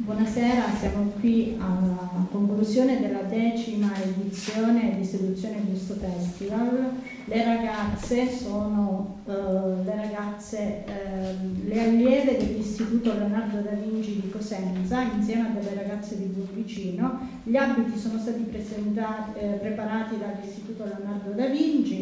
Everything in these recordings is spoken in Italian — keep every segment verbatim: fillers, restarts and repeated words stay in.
Buonasera, siamo qui alla conclusione della decima edizione di Seduzione Gusto Festival. Le ragazze sono uh, le ragazze, uh, le allieve dell'Istituto Leonardo da Vinci di Cosenza, insieme a delle ragazze di Buonvicino. Gli abiti sono stati presentati, eh, preparati dall'Istituto Leonardo da Vinci.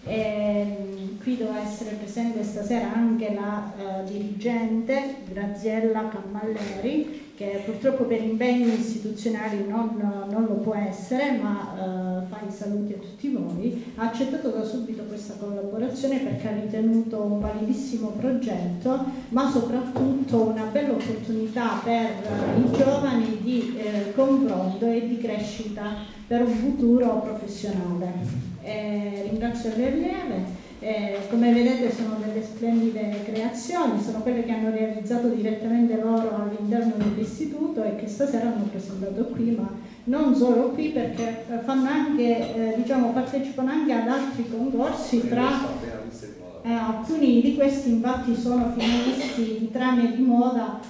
E qui doveva essere presente stasera anche la uh, dirigente Graziella Cammalleri, che purtroppo per impegni istituzionali non, non lo può essere, ma uh, fa i saluti a tutti voi. Ha accettato da subito questa collaborazione perché ha ritenuto un validissimo progetto, ma soprattutto una bella opportunità per uh, i giovani di uh, confronto e di crescita per un futuro professionale. Eh, ringrazio le allieve, eh, come vedete sono delle splendide creazioni, sono quelle che hanno realizzato direttamente loro all'interno dell'istituto e che stasera hanno presentato qui, ma non solo qui, perché fanno anche, eh, diciamo, partecipano anche ad altri concorsi, tra eh, alcuni di questi infatti sono finalisti di trame di moda,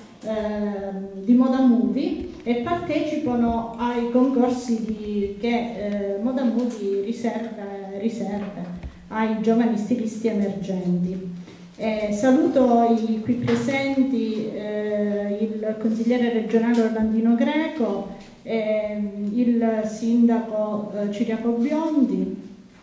eh, di Moda Movie, e partecipano ai concorsi di, che eh, Moda Movie riserva, riserva ai giovani stilisti emergenti. Eh, saluto i qui presenti, eh, il consigliere regionale Orlandino Greco, eh, il sindaco eh, Ciriaco Biondi,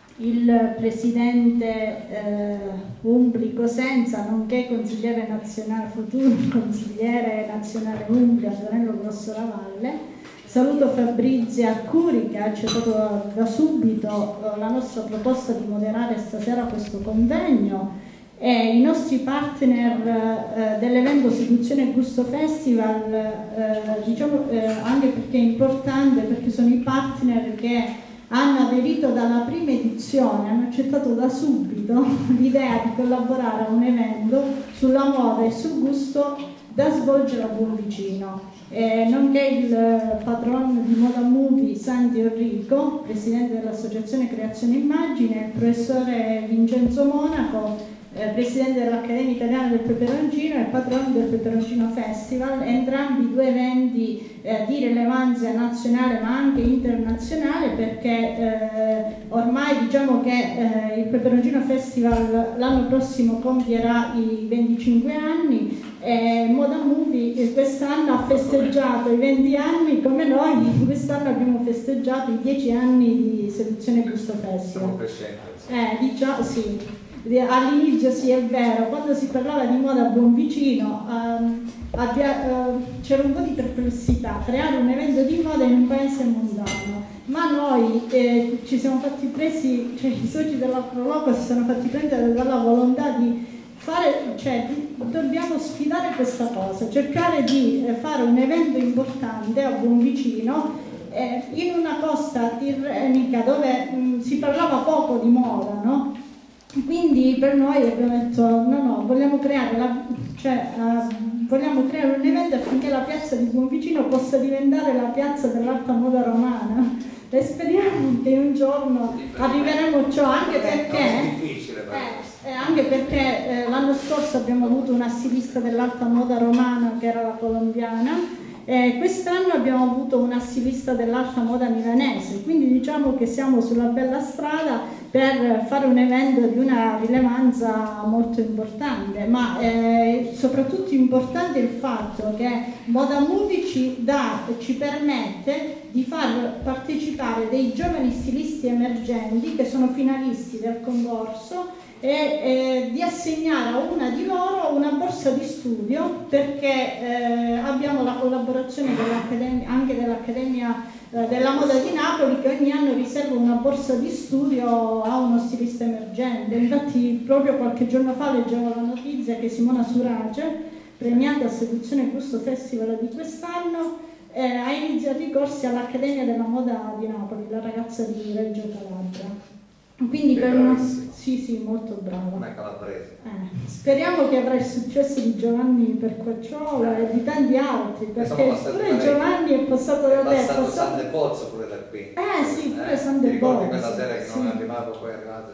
il presidente eh, Umbri Cosenza, nonché consigliere nazionale, futuro consigliere nazionale Umbria, Antonello Grossolavalle. Saluto Fabrizia Arcuri, che ha accettato da subito eh, la nostra proposta di moderare stasera questo convegno, e i nostri partner eh, dell'evento Seduzione Gusto Festival, eh, diciamo eh, anche perché è importante, perché sono i partner che hanno aderito dalla prima edizione, hanno accettato da subito l'idea di collaborare a un evento sulla moda e sul gusto da svolgere a Buonvicino, eh, nonché il patron di Moda Movie Santi Enrico, presidente dell'associazione Creazione Immagine, il professore Vincenzo Monaco, eh, presidente dell'Accademia Italiana del Peperoncino e patrono del Peperoncino Festival, entrambi due eventi eh, di rilevanza nazionale ma anche internazionale, perché eh, ormai diciamo che eh, il Peperoncino Festival l'anno prossimo compierà i venticinque anni e Moda Movie quest'anno ha festeggiato i venti anni come noi, quest'anno abbiamo festeggiato i dieci anni di Seduzione Gusto Festival. Eh, diciamo, sì. All'inizio sì, è vero, quando si parlava di moda a Buonvicino um, uh, c'era un po' di perplessità, creare un evento di moda in un paese montano, ma noi eh, ci siamo fatti presi, cioè i soci dell'Acroloco si sono fatti prendere dalla volontà di fare, cioè di, dobbiamo sfidare questa cosa, cercare di eh, fare un evento importante a Buonvicino, eh, in una costa tirrenica dove mh, si parlava poco di moda, no? Quindi per noi abbiamo detto no, no, vogliamo creare, la, cioè, uh, vogliamo creare un evento affinché la piazza di Buonvicino possa diventare la piazza dell'alta moda romana, e speriamo che un giorno arriveremo a ciò, anche perché, eh, anche perché eh, l'anno scorso abbiamo avuto una stilista dell'alta moda romana che era la colombiana. Eh, quest'anno abbiamo avuto una stilista dell'alta moda milanese, quindi diciamo che siamo sulla bella strada per fare un evento di una rilevanza molto importante, ma eh, soprattutto importante il fatto che Moda Movie ci, dà, ci permette di far partecipare dei giovani stilisti emergenti che sono finalisti del concorso e eh, di assegnare a una di loro una borsa di studio, perché eh, abbiamo la collaborazione dell'Accademia, anche dell'Accademia eh, della Moda di Napoli, che ogni anno riserva una borsa di studio a uno stilista emergente. Infatti proprio qualche giorno fa leggevo la notizia che Simona Surace, premiata a Seduzione Gusto Festival di quest'anno, eh, ha iniziato i corsi all'Accademia della Moda di Napoli, la ragazza di Reggio Calabria. Quindi per una... Sì, sì, molto brava. Una calabrese. Eh, speriamo che avrà il successo di Giovanni Perquacciola e di tanti altri, perché pure Giovanni è passato da te. È passato San Del Pozzo pure da qui. Eh sì, pure eh, San Del Pozzo. Ricordi quella sera che sì. non è arrivato, poi è arrivato.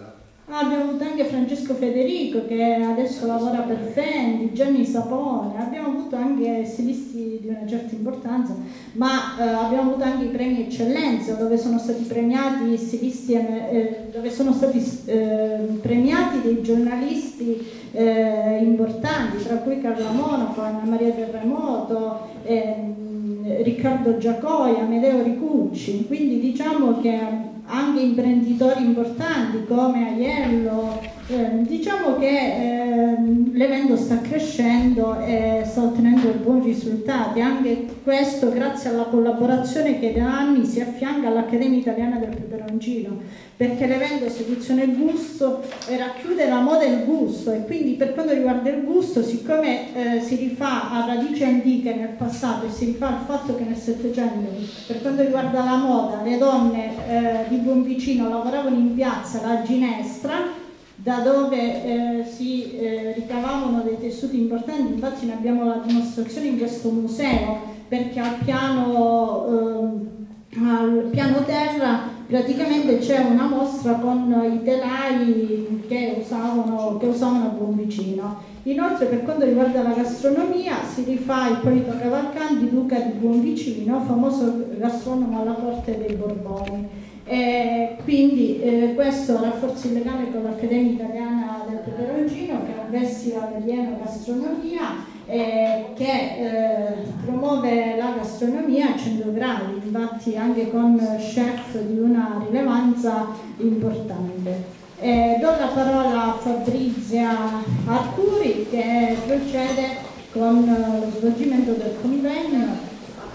Abbiamo avuto anche Francesco Federico che adesso lavora per Fendi, Gianni Sapone, abbiamo avuto anche stilisti di una certa importanza, ma eh, abbiamo avuto anche i premi eccellenza dove sono stati premiati stilisti, eh, dove sono stati eh, premiati dei giornalisti eh, importanti, tra cui Carla Monaco, Anna Maria Terremoto, eh, Riccardo Giacoi, Amedeo Ricucci, quindi diciamo che anche imprenditori importanti come Aiello, eh, diciamo che eh, l'evento sta crescendo e sta ottenendo buoni risultati, anche questo grazie alla collaborazione che da anni si affianca all'Accademia Italiana del Peperoncino, perché l'evento Seduzione il Gusto racchiude la moda e il gusto, e quindi per quanto riguarda il gusto, siccome eh, si rifà a radici antiche nel passato e si rifà al fatto che nel Settecento, per quanto riguarda la moda, le donne eh, di Buonvicino lavoravano in piazza alla ginestra, da dove eh, si eh, ricavavano dei tessuti importanti. Infatti noi abbiamo la dimostrazione in questo museo, perché al piano, eh, al piano terra praticamente c'è una mostra con i telai che usavano, che usavano a Buonvicino. Inoltre, per quanto riguarda la gastronomia, si rifà Ippolito Cavalcanti, duca di Buonvicino, famoso gastronomo alla corte dei Borboni. E quindi eh, questo rafforza il legame con l'Accademia Italiana del Peperoncino, che è un festival di enogastronomia eh, che eh, promuove la gastronomia a cento gradi, infatti anche con chef di una rilevanza importante. Eh, do la parola a Fabrizia Arturi che procede con lo svolgimento del convegno.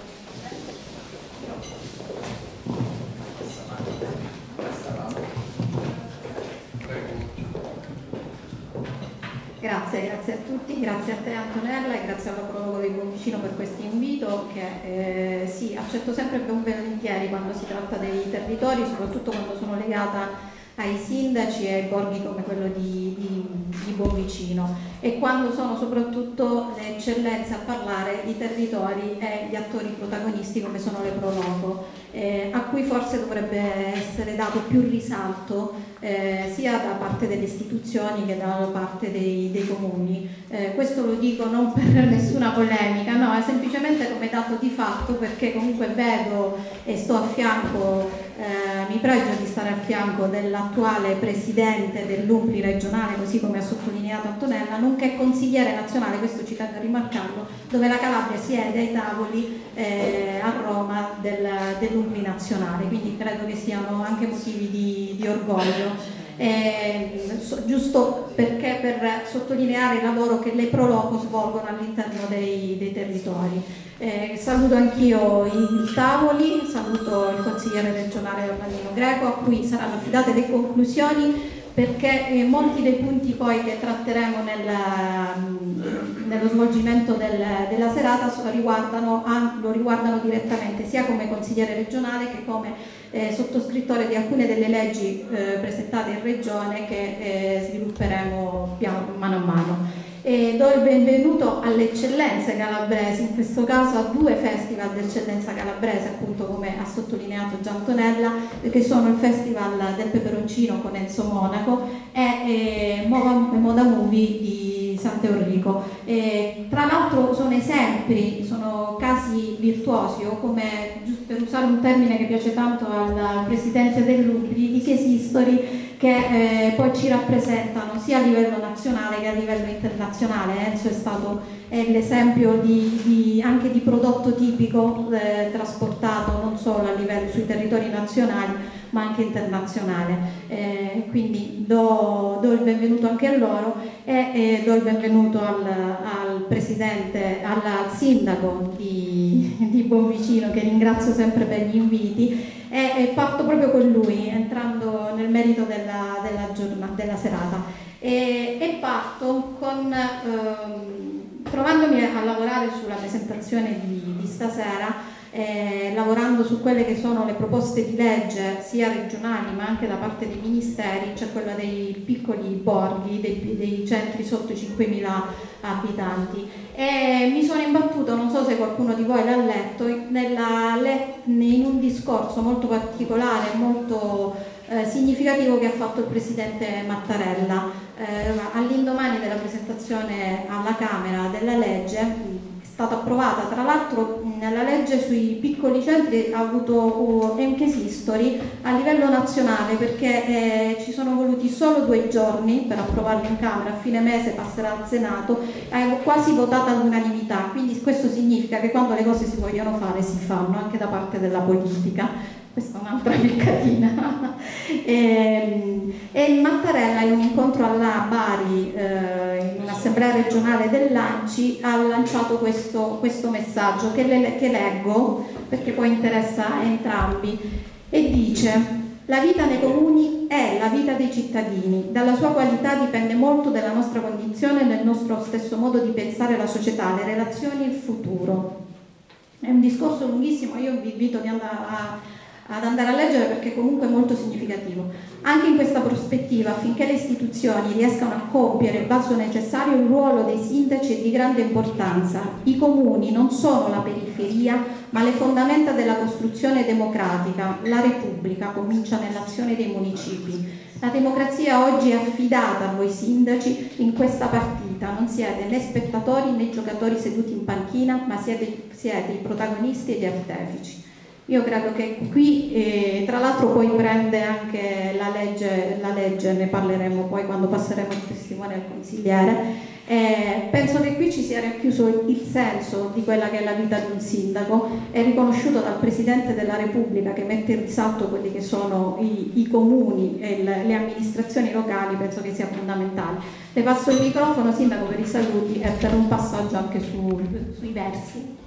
Grazie, grazie a tutti, grazie a te Antonella e grazie alla Prologo di Buonvicino per questo invito che eh, sì, accetto sempre ben volentieri quando si tratta dei territori, soprattutto quando sono legata ai sindaci e ai borghi come quello di, di, di Buonvicino, e quando sono soprattutto le eccellenze a parlare di territori e gli attori protagonisti come sono le Prologo, eh, a cui forse dovrebbe essere dato più risalto eh, sia da parte delle istituzioni che da parte dei, dei comuni. Eh, questo lo dico non per nessuna polemica, no, è semplicemente come dato di fatto, perché comunque vedo e sto a fianco, eh, mi pregio di stare a fianco dell'attuale presidente dell'U M P L I regionale, così come ha sottolineato Antonella, nonché consigliere nazionale, questo ci tengo a rimarcarlo, dove la Calabria siede ai tavoli eh, a Roma del, dell'U M P L I nazionale, quindi credo che siano anche motivi di, di orgoglio. Eh, so, giusto perché per sottolineare il lavoro che le Prologo svolgono all'interno dei, dei territori. Eh, saluto anch'io i tavoli, saluto il consigliere regionale Orlandino Greco, a cui saranno affidate le conclusioni, perché eh, molti dei punti poi che tratteremo nel, nello svolgimento del, della serata so, riguardano, ah, lo riguardano direttamente sia come consigliere regionale che come eh, sottoscrittore di alcune delle leggi eh, presentate in regione che eh, svilupperemo piano, mano a mano. E do il benvenuto alle eccellenze calabresi, in questo caso a due festival d'eccellenza calabrese, appunto come ha sottolineato già Antonella, che sono il Festival del Peperoncino con Enzo Monaco e eh, Moda Movie di Sant'Eurico. E, tra l'altro sono esempi, sono casi virtuosi, o come, giusto per usare un termine che piace tanto al presidente dell'U M P L I, di case history che eh, poi ci rappresentano sia a livello nazionale che a livello internazionale. Enzo è stato l'esempio di, di, anche di prodotto tipico eh, trasportato non solo a livello sui territori nazionali ma anche internazionale. Eh, quindi do, do il benvenuto anche a loro e eh, do il benvenuto al, al presidente, al, al sindaco di, di Buonvicino, che ringrazio sempre per gli inviti, e, e parto proprio con lui, entrando nel merito della, della, giornata, della serata. E, e parto con, ehm, trovandomi a lavorare sulla presentazione di, di stasera, Eh, lavorando su quelle che sono le proposte di legge sia regionali ma anche da parte dei ministeri, cioè quella dei piccoli borghi, dei, dei centri sotto i cinquemila abitanti, e mi sono imbattuta, non so se qualcuno di voi l'ha letto, nella, in un discorso molto particolare, molto eh, significativo che ha fatto il Presidente Mattarella. Eh, all'indomani della presentazione alla Camera della legge, è stata approvata, tra l'altro la legge sui piccoli centri ha avuto un case history a livello nazionale, perché eh, ci sono voluti solo due giorni per approvarla in Camera, a fine mese passerà al Senato, è quasi votata all'unanimità, quindi questo significa che quando le cose si vogliono fare si fanno anche da parte della politica. Questa è un'altra piccatina. e, e Mattarella, in un incontro alla Bari, eh, in un'assemblea regionale dell'A N C I, ha lanciato questo, questo messaggio che, le, che leggo perché poi interessa a entrambi, e dice: la vita nei comuni è la vita dei cittadini, dalla sua qualità dipende molto della nostra condizione e del nostro stesso modo di pensare la società, le relazioni e il futuro. È un discorso lunghissimo, io vi invito di andare a ad andare a leggere perché comunque è molto significativo. Anche in questa prospettiva, affinché le istituzioni riescano a compiere il passo necessario, il ruolo dei sindaci è di grande importanza. I comuni non sono la periferia, ma le fondamenta della costruzione democratica. La Repubblica comincia nell'azione dei municipi. La democrazia oggi è affidata a voi sindaci in questa partita. Non siete né spettatori né giocatori seduti in panchina, ma siete, siete i protagonisti e gli artefici. Io credo che qui, eh, tra l'altro poi prende anche la legge, la legge, ne parleremo poi quando passeremo il testimone al consigliere, eh, penso che qui ci sia racchiuso il senso di quella che è la vita di un sindaco, è riconosciuto dal Presidente della Repubblica che mette in risalto quelli che sono i, i comuni e le, le amministrazioni locali, penso che sia fondamentale. Le passo il microfono, Sindaco, per i saluti e per un passaggio anche su, sui versi.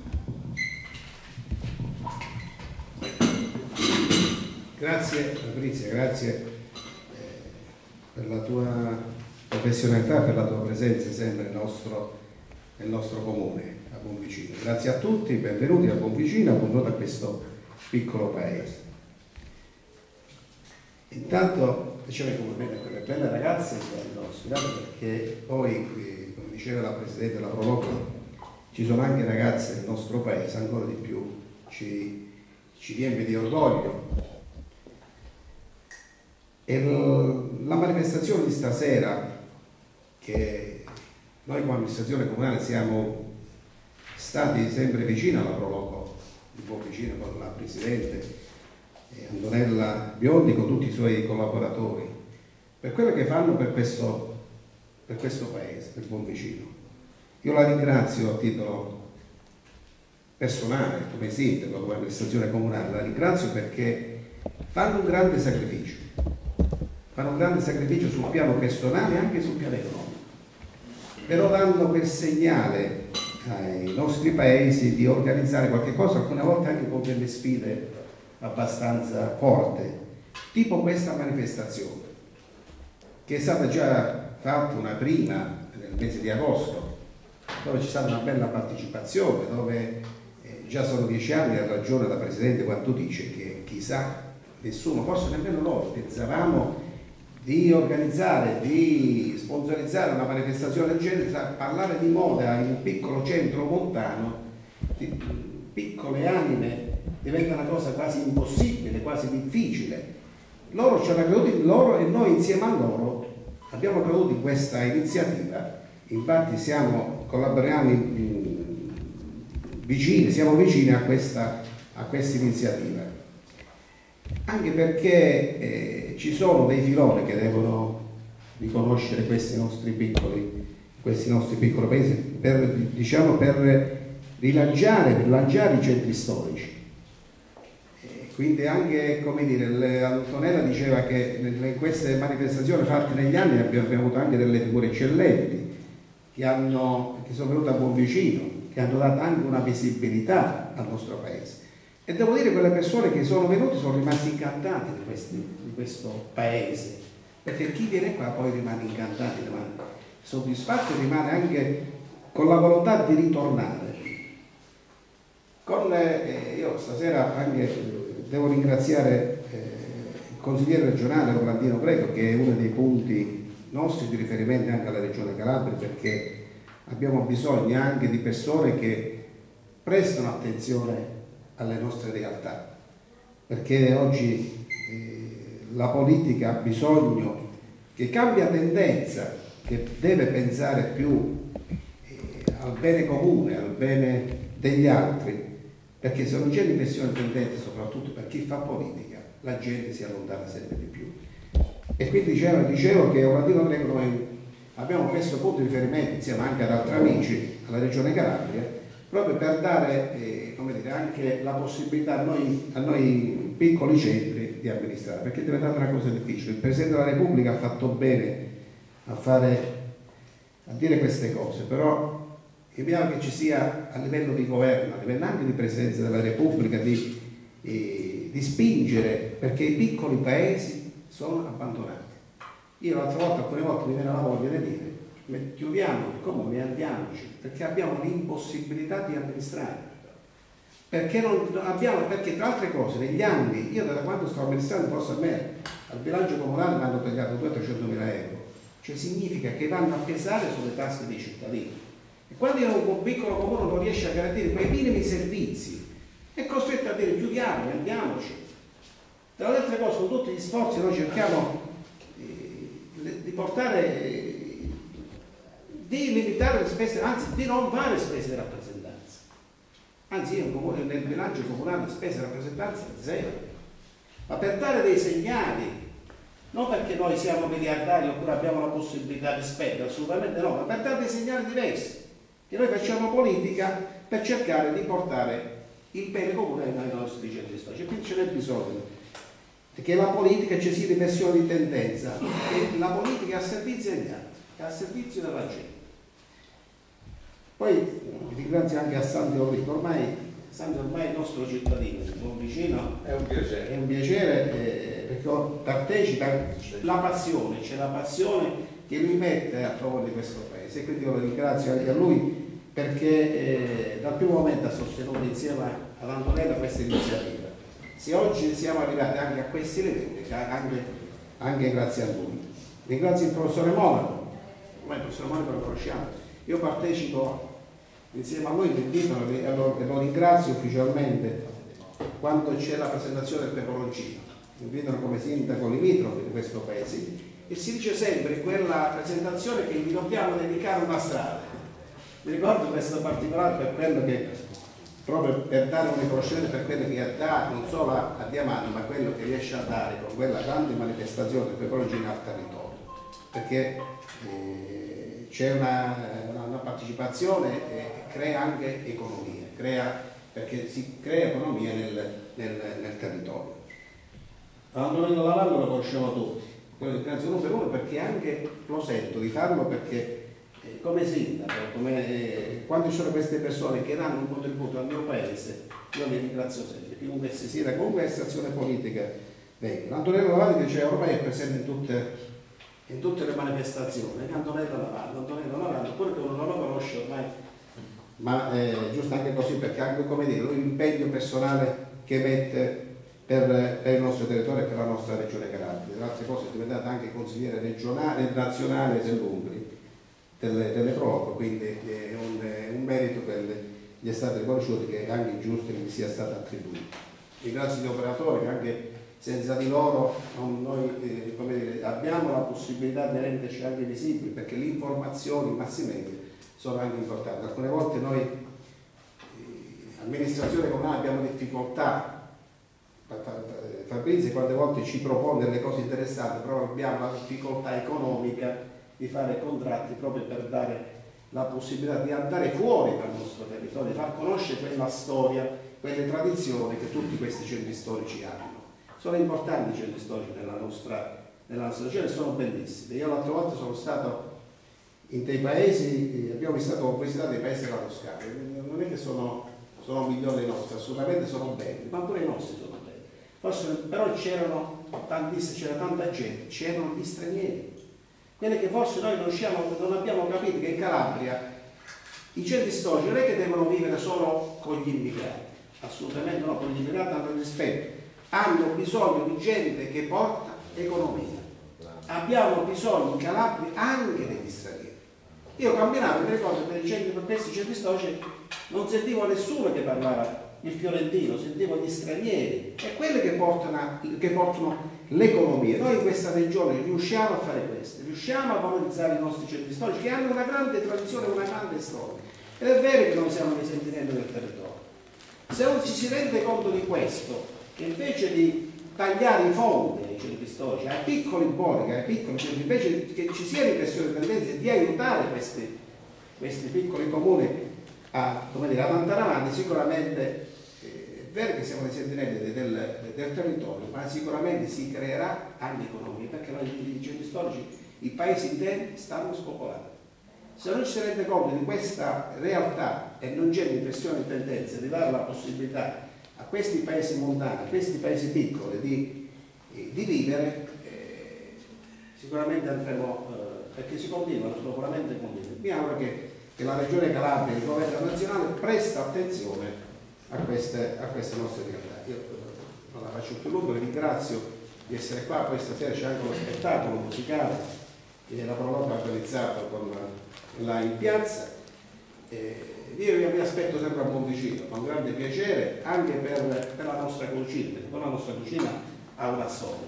Grazie Patrizia, grazie eh, per la tua professionalità, per la tua presenza sempre nel nostro, nel nostro comune, a Bonvicino. Grazie a tutti, benvenuti a Bonvicino, benvenuti a questo piccolo paese. Intanto facciamo i complimenti a quelle belle ragazze che hanno studiato, perché poi, come diceva la Presidente della Proloco, ci sono anche ragazze del nostro paese, ancora di più ci, ci riempie di orgoglio. E la manifestazione di stasera, che noi come amministrazione comunale siamo stati sempre vicini alla Proloco, un po' vicino con la Presidente Antonella Biondi, con tutti i suoi collaboratori, per quello che fanno per questo, per questo paese, per Bonvicino. Io la ringrazio a titolo personale, come sindaco, come amministrazione comunale, la ringrazio perché fanno un grande sacrificio. Fanno un grande sacrificio sul piano personale e anche sul piano economico, però danno quel segnale ai nostri paesi di organizzare qualche cosa, alcune volte anche con delle sfide abbastanza forti, tipo questa manifestazione, che è stata già fatta una prima nel mese di agosto, dove c'è stata una bella partecipazione, dove eh, già sono dieci anni, ha ragione la Presidente quando dice che chissà, nessuno, forse nemmeno noi, pensavamo di organizzare, di sponsorizzare una manifestazione del genere, parlare di moda in un piccolo centro montano, di piccole anime, diventa una cosa quasi impossibile, quasi difficile. Loro ci hanno creduto in loro e noi insieme a loro abbiamo creduto in questa iniziativa, infatti siamo, collaboriamo in, in, vicini, siamo vicini a questa, a questa iniziativa. Anche perché eh, ci sono dei filoni che devono riconoscere questi nostri piccoli, questi nostri piccoli paesi per, diciamo, per rilanciare, per lanciare i centri storici. E quindi anche, come dire, Antonella diceva che in queste manifestazioni fatte negli anni abbiamo, abbiamo avuto anche delle figure eccellenti che, hanno, che sono venute a Bonvicino, che hanno dato anche una visibilità al nostro paese. E devo dire che quelle persone che sono venute sono rimasti incantati di, questi, di questo paese, perché chi viene qua poi rimane incantato, rimane soddisfatto e rimane anche con la volontà di ritornare. Con, eh, io stasera anche devo ringraziare eh, il consigliere regionale Orlandino Greco, che è uno dei punti nostri di riferimento anche alla Regione Calabria, perché abbiamo bisogno anche di persone che prestano attenzione alle nostre realtà, perché oggi eh, la politica ha bisogno, che cambia tendenza, che deve pensare più eh, al bene comune, al bene degli altri, perché se non c'è l'inversione di tendenza, soprattutto per chi fa politica, la gente si allontana sempre di più. E quindi dicevo, dicevo che Orlandino Greco noi abbiamo questo punto di riferimento insieme anche ad altri amici alla Regione Calabria, proprio per dare eh, come dire, anche la possibilità a noi, a noi piccoli centri di amministrare, perché è diventata una cosa difficile. Il Presidente della Repubblica ha fatto bene a, fare, a dire queste cose, però è chiaro che ci sia a livello di governo, a livello anche di Presidenza della Repubblica, di, eh, di spingere, perché i piccoli paesi sono abbandonati. Io l'altra volta, alcune volte mi viene la voglia di dire, chiudiamo il comune e andiamoci, perché abbiamo l'impossibilità di amministrare. Perché, non abbiamo, perché tra altre cose, negli anni, io da quando sto amministrando forse a me, al bilancio comunale mi hanno tagliato duecento-trecentomila euro, cioè significa che vanno a pesare sulle tasche dei cittadini. E quando un piccolo comune non riesce a garantire quei minimi servizi, è costretto a dire chiudiamo e andiamoci. Tra le altre cose, con tutti gli sforzi noi cerchiamo eh, di portare, eh, di limitare le spese, anzi di non fare spese di rappresentanza. Anzi io comune, nel bilancio comunale spese di rappresentanza zero. Ma per dare dei segnali, non perché noi siamo miliardari oppure abbiamo la possibilità di spendere, assolutamente no, ma per dare dei segnali diversi. Che noi facciamo politica per cercare di portare il bene comune ai nostri centri storici. Quindi ce n'è bisogno che la politica ci sia riversione di tendenza, che la politica è a servizio degli altri, è a servizio della gente. Poi vi ringrazio anche a Sandro Orrico, ormai Sandro ormai è il nostro cittadino, il buon vicino, è un piacere, è un piacere eh, perché partecipa, la passione, c'è la passione che lui mette a favore di questo paese, e quindi io lo ringrazio anche a lui perché eh, dal primo momento ha sostenuto insieme ad Antonella questa iniziativa. Se oggi siamo arrivati anche a questi livelli, anche, anche grazie a lui. Ringrazio il professore Monaco, ormai il professore Monaco lo conosciamo, io partecipo insieme a lui, e lo, lo ringrazio ufficialmente quando c'è la presentazione del peperoncino, mi invitano come sindaco limitrofe di questo paese e si dice sempre in quella presentazione che gli dobbiamo dedicare una strada. Mi ricordo questo particolare per quello che, proprio per dare un riconoscimento per quello che ha dato non solo a, a Diamante, ma quello che riesce a dare con quella grande manifestazione del peperoncino al territorio, perché eh, c'è una, una, una partecipazione e crea anche economia, crea, perché si crea economia nel, nel, nel territorio. Antonello Lavallo lo conosciamo tutti, quello del Canzone per uno, perché anche lo sento di farlo perché eh, come sindaco, come, eh, quando ci sono queste persone che danno un contributo al mio paese, io li ringrazio sempre, chiunque si sia, comunque questa azione politica venga. Antonello Lavallo dice ormai è presente in tutte, in tutte le manifestazioni, Antonello Lavallo, Antonello Lavallo, pure che uno non lo conosce ormai, ma è eh, giusto anche così, perché anche come dire, lui l'impegno personale che mette per, per il nostro territorio e per la nostra regione Calabria. Tra altre cose è diventato anche consigliere regionale e nazionale dell'Umbria, delle, delle Pro, quindi è un, è un merito che gli è stato riconosciuto, che è anche giusto che gli sia stato attribuito. Ringrazio gli operatori che anche senza di loro non, noi eh, come dire, abbiamo la possibilità di renderci anche visibili, perché le informazioni, i massi media sono anche importanti. Alcune volte noi, eh, amministrazione comunale, abbiamo difficoltà. Fabrizio quante volte ci propone delle cose interessanti, però abbiamo la difficoltà economica di fare contratti proprio per dare la possibilità di andare fuori dal nostro territorio, di far conoscere quella storia, quelle tradizioni che tutti questi centri storici hanno. Sono importanti i centri storici nella nostra, nella nostra regione, sono bellissimi. Io l'altra volta sono stato in dei paesi, abbiamo visitato, visitato i paesi della Toscana, non è che sono, sono migliori dei nostri, assolutamente sono belli, ma pure i nostri sono belli. Forse, però c'erano tantissimi, c'era tanta gente, c'erano gli stranieri, quelli che forse noi non, siamo, non abbiamo capito che in Calabria i centri storici non è che devono vivere solo con gli immigrati, assolutamente no, con gli immigrati hanno rispetto, hanno bisogno di gente che porta economia. Abbiamo bisogno in Calabria anche degli stranieri. Io camminavo, mi ricordo, per, i centri, per questi centri storici non sentivo nessuno che parlava il fiorentino, sentivo gli stranieri, è quelle che portano, che portano l'economia. Noi in questa regione riusciamo a fare questo, riusciamo a valorizzare i nostri centri storici che hanno una grande tradizione, una grande storia. Ed è vero che non siamo nei sentinelli del territorio. Se non ci si rende conto di questo, invece di tagliare i fondi ai centri storici, ai piccoli borghi, ai piccoli centri, invece che ci sia riflessione tendenza di aiutare questi, questi piccoli comuni a, come dire, ad andare avanti, sicuramente eh, è vero che siamo nei sentinelli del, del, del territorio, ma sicuramente si creerà anche economia, perché noi i centri storici, i paesi interi stanno spopolati. Se non ci si rende conto di questa realtà e non c'è l'impressione di tendenza di dare la possibilità a questi paesi montani, a questi paesi piccoli di, di vivere, eh, sicuramente andremo, eh, perché si continua, sicuramente continua. Mi auguro che, che la Regione Calabria e il Governo nazionale presta attenzione a queste, a queste nostre realtà. Io non la faccio più lunga, vi ringrazio di essere qua, poi stasera c'è anche lo spettacolo musicale che la Proloco ha organizzato con là in piazza. Eh, io mi aspetto sempre a Monticino con grande piacere, anche per, per la nostra cucina, perché la nostra cucina ha una storia.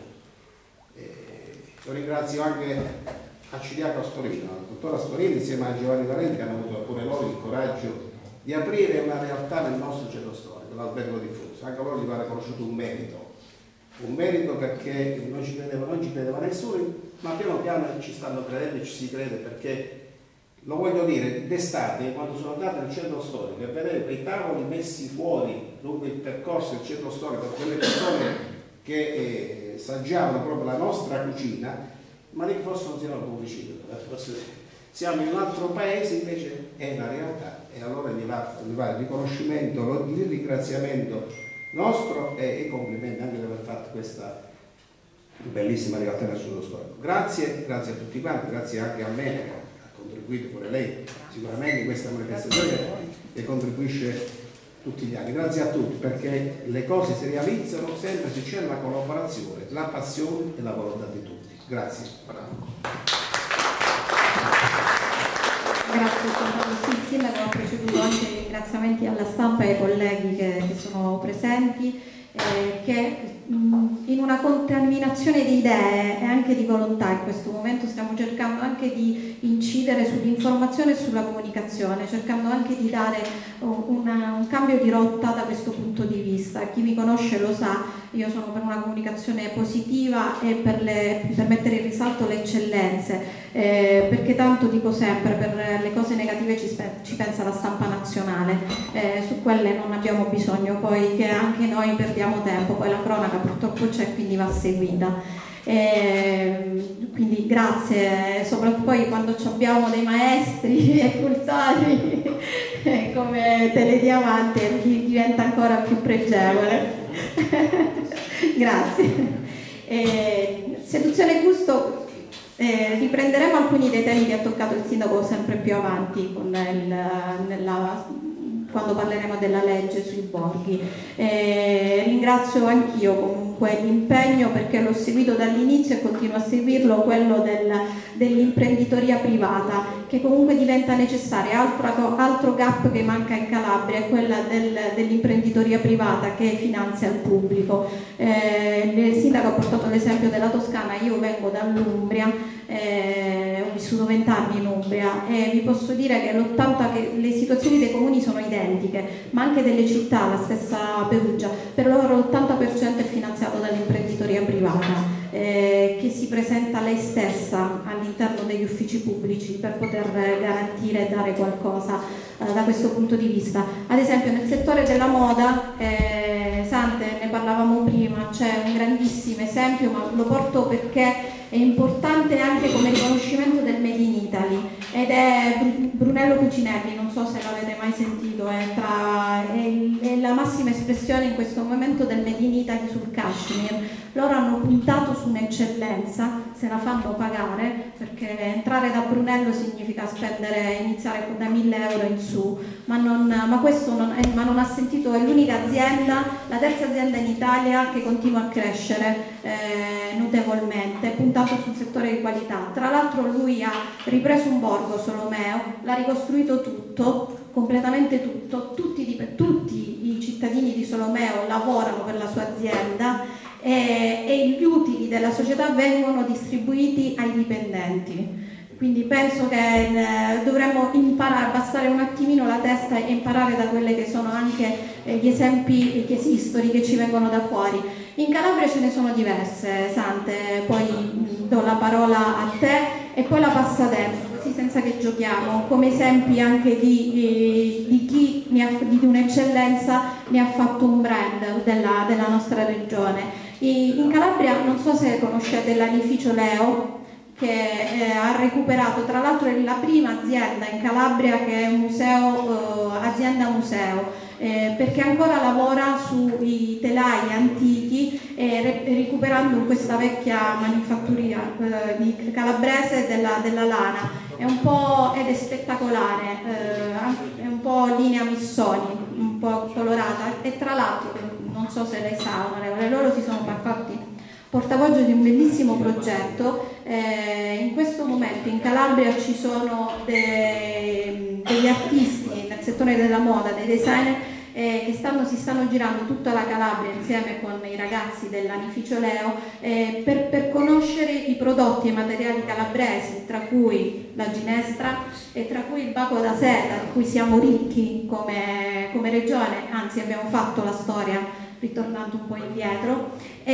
Eh, lo ringrazio anche a Ciriaco Astorino, al dottore Astorino insieme a Giovanni Valenti, che hanno avuto pure loro il coraggio di aprire una realtà nel nostro centro storico, l'Albergo Diffuso. Anche a loro gli va riconosciuto un merito, un merito perché non ci credeva, non ci credeva nessuno, ma piano piano ci stanno credendo e ci si crede, perché lo voglio dire, d'estate, quando sono andato nel centro storico e vedevo quei tavoli messi fuori lungo il percorso del centro storico, quelle persone che eh, assaggiavano proprio la nostra cucina, ma di che forse non siamo al vicino, forse siamo in un altro paese, invece è una realtà, e allora gli va, gli va il riconoscimento, il ringraziamento nostro e i complimenti anche di aver fatto questa bellissima realtà nel centro storico. Grazie, grazie a tutti quanti, grazie anche a me, contribuito pure lei sicuramente in questa manifestazione che contribuisce tutti gli anni. Grazie a tutti, perché le cose si realizzano sempre se c'è la collaborazione, la passione e la volontà di tutti. Grazie. Grazie, sì, il Sindaco ha preceduto anche i ringraziamenti alla stampa e ai colleghi che, che sono presenti, eh, che mh, in una contaminazione di idee e anche di volontà in questo momento stiamo cercando anche di incidere sull'informazione e sulla comunicazione, cercando anche di dare una, un cambio di rotta da questo punto di vista. Chi mi conosce lo sa, io sono per una comunicazione positiva e per, le, per mettere in risalto le eccellenze, eh, perché tanto dico sempre, per le cose negative ci, ci pensa la stampa nazionale, eh, su quelle non abbiamo bisogno poi che anche noi perdiamo tempo, poi la cronaca purtroppo c'è, quindi va seguita. E quindi grazie, soprattutto poi quando abbiamo dei maestri e cultori come Telediamante diventa ancora più pregevole. Grazie. E, seduzione e gusto, eh, riprenderemo alcuni dei temi che ha toccato il Sindaco sempre più avanti con il, nella, quando parleremo della legge sui borghi. Eh, ringrazio anch'io comunque l'impegno, perché l'ho seguito dall'inizio e continuo a seguirlo, quello del, dell'imprenditoria privata, che comunque diventa necessaria. Altro, altro gap che manca in Calabria è quella del, dell'imprenditoria privata che finanzia il pubblico. Eh, il Sindaco ha portato l'esempio della Toscana, io vengo dall'Umbria, eh, ho vissuto vent'anni in Umbria e vi posso dire che, l'ottanta che le situazioni dei comuni sono identiche, ma anche delle città, la stessa Perugia, per loro l'ottanta per cento è finanziato dall'imprenditoria privata, eh, che si presenta lei stessa all'interno degli uffici pubblici per poter garantire e dare qualcosa eh, da questo punto di vista. Ad esempio nel settore della moda, eh, Sante, ne parlavamo prima, c'è un grandissimo esempio, ma lo porto perché è importante anche come riconoscimento del Made in Italy, ed è Brunello Cucinelli, non so se l'avete mai sentito, è, tra, è, è la massima espressione in questo momento del Made in Italy sul cashmere. Loro hanno puntato su un'eccellenza, se la fanno pagare, perché entrare da Brunello significa spendere, iniziare da mille euro in su, ma, non, ma questo non, è, ma non ha sentito, è l'unica azienda, la terza azienda in Italia che continua a crescere eh, notevolmente, puntato sul settore di qualità. Tra l'altro lui ha ripreso un borgo, Solomeo, l'ha ricostruito tutto, completamente tutto, tutti, tutti i cittadini cittadini di Solomeo lavorano per la sua azienda e, e gli utili della società vengono distribuiti ai dipendenti. Quindi penso che eh, dovremmo imparare, abbassare un attimino la testa e imparare da quelle che sono anche eh, gli esempi che esistono, che ci vengono da fuori. In Calabria ce ne sono diverse, Sante, poi mh, do la parola a te e poi la passo a te, così senza che giochiamo, come esempi anche di, eh, di chi mi ha, di un'eccellenza ne ha fatto un brand della, della nostra regione. I, in Calabria, non so se conoscete l'Anificio Leo, che eh, ha recuperato, tra l'altro è la prima azienda in Calabria che è un museo, eh, azienda museo, eh, perché ancora lavora sui telai antichi, eh, recuperando questa vecchia manifatturia eh, di calabrese della, della lana. È un po' ed è spettacolare, eh, è un po' linea Missoni, un po' colorata, e tra l'altro, non so se lei sa, onorevole, loro si sono fatti portavoce di un bellissimo progetto. Eh, in questo momento in Calabria ci sono de, degli artisti nel settore della moda, dei designer eh, che stanno, si stanno girando tutta la Calabria insieme con i ragazzi dell'Anificio Leo eh, per, per conoscere i prodotti e i materiali calabresi, tra cui la ginestra e tra cui il baco da seta, di cui siamo ricchi come, come regione, anzi abbiamo fatto la storia ritornando un po' indietro,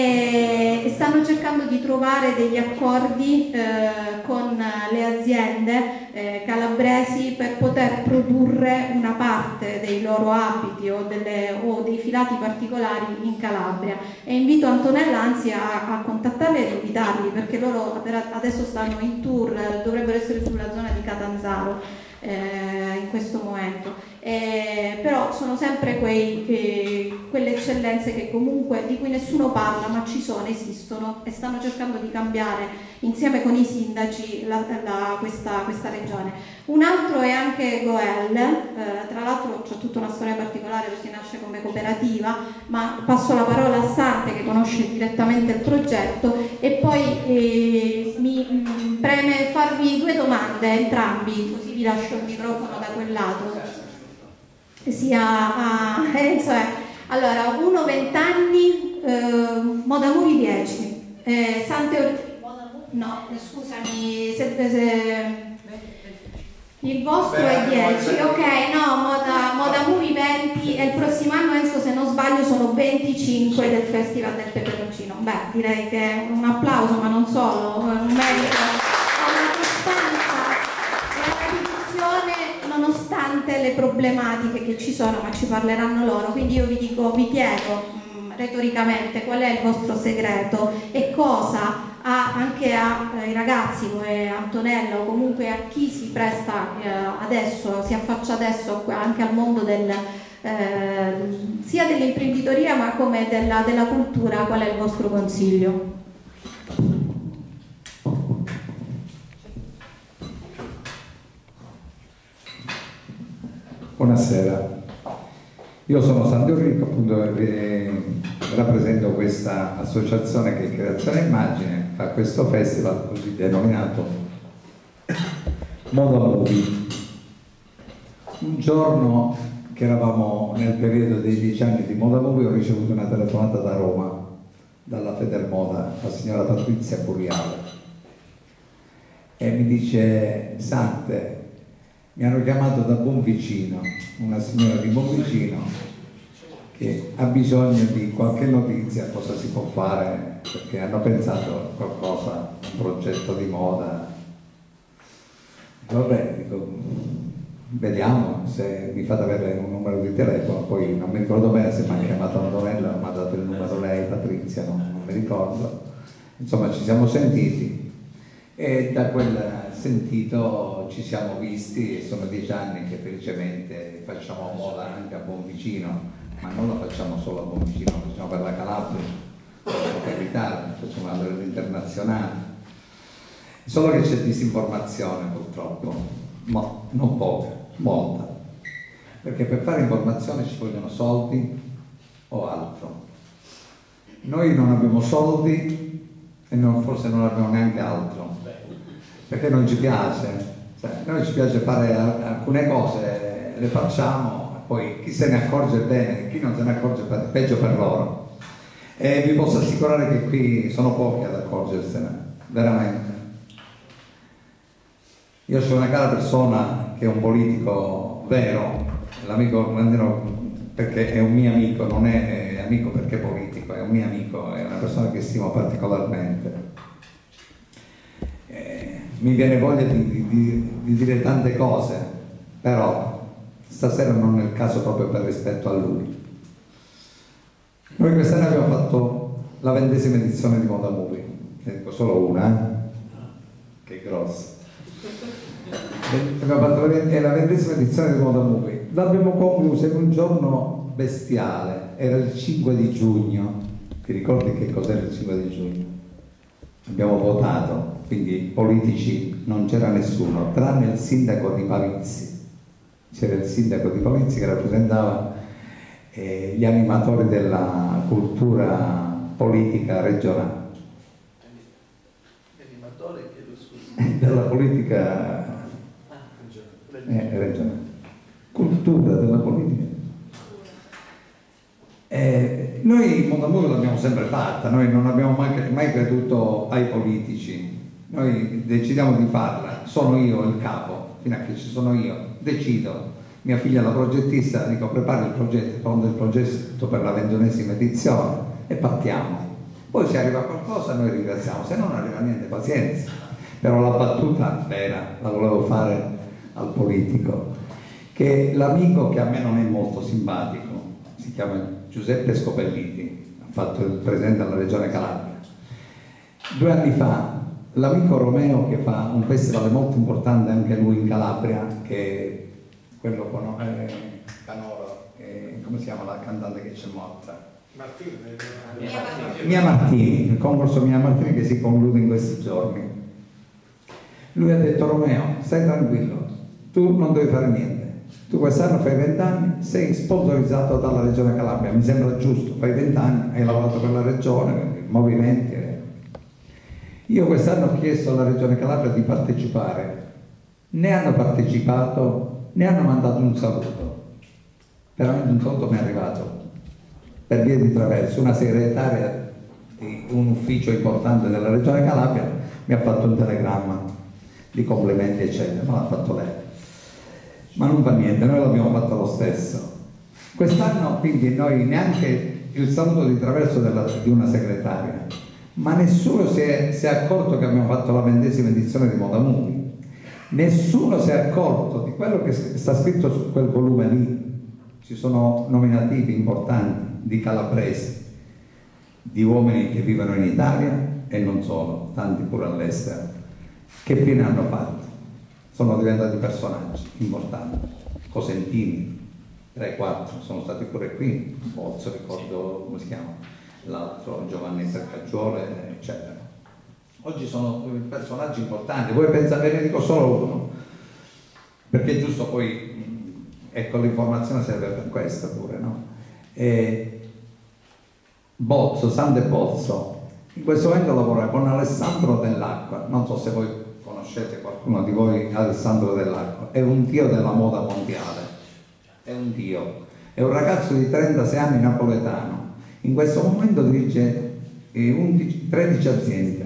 e stanno cercando di trovare degli accordi eh, con le aziende eh, calabresi per poter produrre una parte dei loro abiti o, delle, o dei filati particolari in Calabria. E invito Antonella anzi a, a contattarli e invitarli, perché loro adesso stanno in tour, dovrebbero essere sulla zona di Catanzaro Eh, in questo momento, eh, però sono sempre quei, che, quelle eccellenze che comunque di cui nessuno parla, ma ci sono, esistono e stanno cercando di cambiare insieme con i sindaci la, la, questa, questa regione. Un altro è anche Goel, eh, tra l'altro c'è tutta una storia particolare perché nasce come cooperativa, ma passo la parola a Sante che conosce direttamente il progetto, e poi eh, mi mh, preme farvi due domande entrambi, così vi lascio il microfono da quel lato, sia a Enzo. Allora, uno venti anni, eh, Moda Movie dieci, eh, Sante Or... no, scusami, se, se... il vostro Beh, è dieci, ok, no, Moda, Moda Movie venti e il prossimo anno, Enzo, se non sbaglio sono venticinque del Festival del Peperoncino. Beh, direi che è un applauso, ma non solo, un merito, una costanza e una dedizione nonostante le problematiche che ci sono, ma ci parleranno loro. Quindi io vi dico, vi chiedo mh, retoricamente qual è il vostro segreto e cosa a, anche ai ragazzi come Antonella o comunque a chi si presta eh, adesso, si affaccia adesso anche al mondo del, eh, sia dell'imprenditoria ma come della, della cultura, qual è il vostro consiglio? Buonasera, io sono Sandro Ricco, appunto eh, rappresento questa associazione che è Creazione Immagine, fa questo festival così denominato Moda Movie. Un giorno che eravamo nel periodo dei dieci anni di Moda Movie ho ricevuto una telefonata da Roma, dalla Federmoda, la signora Patrizia Curiale, e mi dice: Sante, mi hanno chiamato da Bonvicino, una signora di Bonvicino che ha bisogno di qualche notizia, cosa si può fare, perché hanno pensato a qualcosa, un progetto di moda. Vabbè, dico, vediamo se mi fate avere un numero di telefono, poi non mi ricordo bene se mi ha chiamato Antonella o mi ha dato il numero lei, Patrizia, non, non mi ricordo. Insomma, ci siamo sentiti e da quel sentito ci siamo visti, e sono dieci anni che felicemente facciamo moda anche a Bonvicino, ma non la facciamo solo a Bonvicino, la facciamo per la Calabria, per l'Italia, facciamo a livello internazionale. Solo che c'è disinformazione purtroppo, ma non poca, molta, perché per fare informazione ci vogliono soldi o altro. Noi non abbiamo soldi e non, forse non abbiamo neanche altro, perché non ci piace, cioè, noi ci piace fare alcune cose, le facciamo, poi chi se ne accorge bene, chi non se ne accorge peggio per loro. E vi posso assicurare che qui sono pochi ad accorgersene, veramente. Io sono una cara persona che è un politico vero, l'amico perché è un mio amico, non è, è amico perché è politico, è un mio amico, è una persona che stimo particolarmente. Eh, mi viene voglia di, di, di dire tante cose, però stasera non è il caso proprio per rispetto a lui. Noi quest'anno abbiamo fatto la ventesima edizione di Moda Movie, ne dico solo una, eh? Che grossa. Abbiamo fatto la, la ventesima edizione di Moda Movie. L'abbiamo conclusa in un giorno bestiale, era il cinque di giugno. Ti ricordi che cos'era il cinque di giugno? Abbiamo votato, quindi politici non c'era nessuno, tranne il sindaco di Pavizzi. C'era il sindaco di Pavizzi che rappresentava eh, gli animatori della cultura politica regionale. Animatore, chiedo scusa. Della politica eh, regionale. Cultura della politica. Eh, noi Moda Movie l'abbiamo sempre fatta, noi non abbiamo mai, mai creduto ai politici, noi decidiamo di farla, sono io il capo, fino a che ci sono io, decido, mia figlia è la progettista, dico prepara il progetto, fondo il progetto per la ventunesima edizione e partiamo. Poi se arriva qualcosa noi ringraziamo, se non arriva niente pazienza, però la battuta vera la volevo fare al politico, che l'amico che a me non è molto simpatico, si chiama Giuseppe Scopelliti, ha fatto il presidente della regione Calabria. Due anni fa l'amico Romeo, che fa un festival molto importante anche lui in Calabria, che è quello con eh, Canoro, eh, come si chiama la cantante che c'è morta? Martini, Mia Martini. Mia Martini, il concorso Mia Martini che si conclude in questi giorni. Lui ha detto: Romeo, stai tranquillo, tu non devi fare niente. Tu quest'anno fai vent'anni, sei sponsorizzato dalla Regione Calabria, mi sembra giusto, fai vent'anni, hai lavorato per la Regione, per i movimenti. Io quest'anno ho chiesto alla Regione Calabria di partecipare, ne hanno partecipato, ne hanno mandato un saluto, veramente un saluto mi è arrivato, per via di traverso, una segretaria di un ufficio importante della Regione Calabria mi ha fatto un telegramma di complimenti eccetera, ma l'ha fatto lei. Ma non fa niente, noi l'abbiamo fatto lo stesso. Quest'anno quindi noi neanche il saluto di traverso della, di una segretaria, ma nessuno si è, si è accorto che abbiamo fatto la ventesima edizione di Moda Movie, nessuno si è accorto di quello che sta scritto su quel volume lì. Ci sono nominativi importanti di calabresi, di uomini che vivono in Italia e non solo, tanti pure all'estero. Che fine hanno fatto? Sono diventati personaggi importanti, Cosentini, tre quattro, sono stati pure qui, Bozzo, ricordo come si chiama, l'altro Giovanni Sercaggiole, eccetera. Oggi sono personaggi importanti, voi pensate, ve ne dico solo uno, perché è giusto poi, ecco, l'informazione serve per questo pure, no? E Bozzo, Sante Bozzo, in questo momento lavora con Alessandro Dell'Acqua, non so se voi conoscete qualcuno di voi Alessandro Dell'Acqua, è un dio della moda mondiale, è un dio, è un ragazzo di trentasei anni napoletano, in questo momento dirige undici, tredici aziende.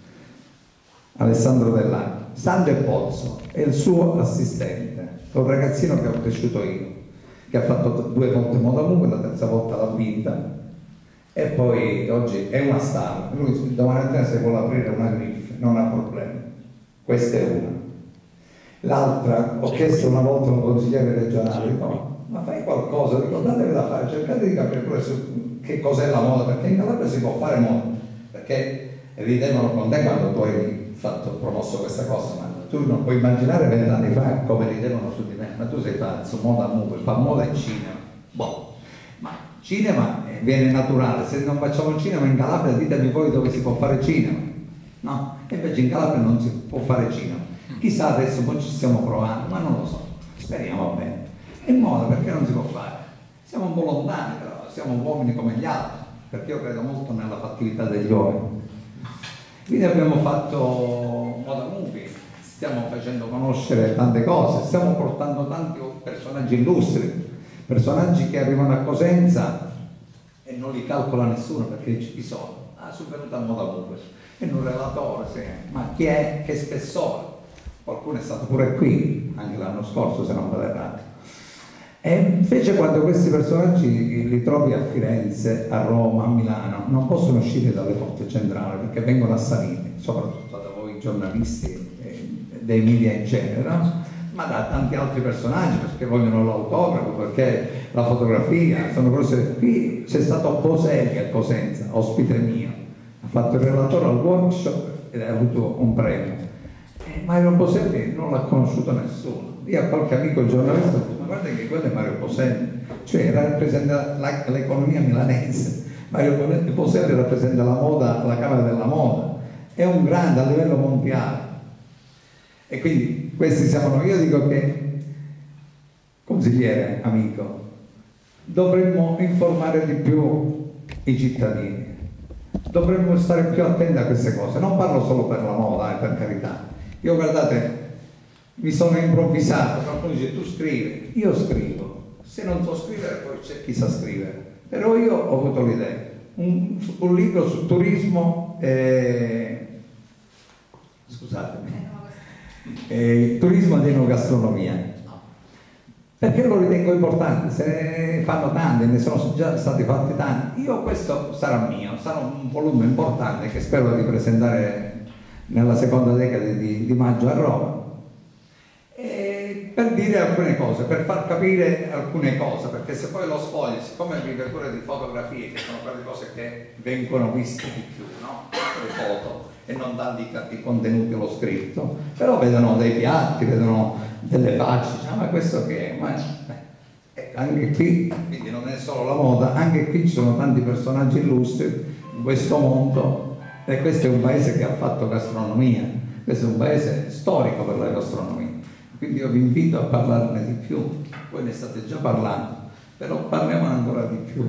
Alessandro Dell'Acqua, Sante Pozzo è il suo assistente, è un ragazzino che ho cresciuto io, che ha fatto due volte Moda Movie, la terza volta l'ha vinta e poi oggi è una star. Lui domani mattina se vuole aprire una griffe non ha problemi. Questa è una. L'altra, ho chiesto una volta a un consigliere regionale, dico, ma fai qualcosa, dico, datevi da fare, cercate di capire pure su che cos'è la moda, perché in Calabria si può fare moda, perché ridevano con te quando tu hai fatto, promosso questa cosa, ma tu non puoi immaginare vent'anni fa come ridevano su di me, ma tu sei pazzo, Moda Movie, fa moda in cinema, boh, ma cinema viene naturale, se non facciamo cinema in Calabria ditemi voi dove si può fare cinema, no? E invece in Calabria non si può fare cinema, chissà adesso poi ci stiamo provando, ma non lo so, speriamo bene. È moda perché non si può fare, siamo un po' lontani però, siamo uomini come gli altri, perché io credo molto nella fattività degli uomini. Quindi abbiamo fatto Moda Movie, stiamo facendo conoscere tante cose, stiamo portando tanti personaggi illustri, personaggi che arrivano a Cosenza e non li calcola nessuno perché chi sono? Ah, sono venuto a Modavupe, è un relatore, sì. Ma chi è? Che spessore? Qualcuno è stato pure qui, anche l'anno scorso se non vado errato. E invece quando questi personaggi li trovi a Firenze, a Roma, a Milano, non possono uscire dalle porte centrali perché vengono assaliti, soprattutto da voi giornalisti e dei media in genere, no? Ma da tanti altri personaggi perché vogliono l'autografo, perché la fotografia, sono cose. Qui c'è stato Boselli a Cosenza, ospite mio, ha fatto il relatore al workshop ed ha avuto un premio. E Mario Boselli non l'ha conosciuto nessuno. Io a qualche amico giornalista ho detto, ma guarda che quello è Mario Boselli, cioè rappresenta l'economia milanese. Mario Boselli rappresenta la moda, la Camera della Moda, è un grande a livello mondiale. E quindi questi siamo noi. Io dico che, consigliere, amico, dovremmo informare di più i cittadini, dovremmo stare più attenti a queste cose. Non parlo solo per la moda, eh, per carità. Io, guardate, mi sono improvvisato, qualcuno dice tu scrivi, io scrivo, se non so scrivere poi c'è chi sa scrivere, però io ho avuto l'idea, un, un libro su turismo e... scusatemi, e turismo ed enogastronomia, perché lo ritengo importante, se ne fanno tante, ne sono già stati fatti tanti. Io questo sarà mio, sarà un volume importante che spero di presentare nella seconda decade di, di maggio a Roma, e per dire alcune cose, per far capire alcune cose, perché se poi lo sfoglio, siccome vive pure di fotografie, che sono quelle cose che vengono viste di più, no? Le foto e non tanto i contenuti, lo scritto, però vedono dei piatti, vedono delle facce, diciamo, ma questo che è? Ma, eh, anche qui, quindi non è solo la moda, anche qui ci sono tanti personaggi illustri in questo mondo, e questo è un paese che ha fatto gastronomia, questo è un paese storico per la gastronomia, quindi io vi invito a parlarne di più. Voi ne state già parlando, però parliamo ancora di più.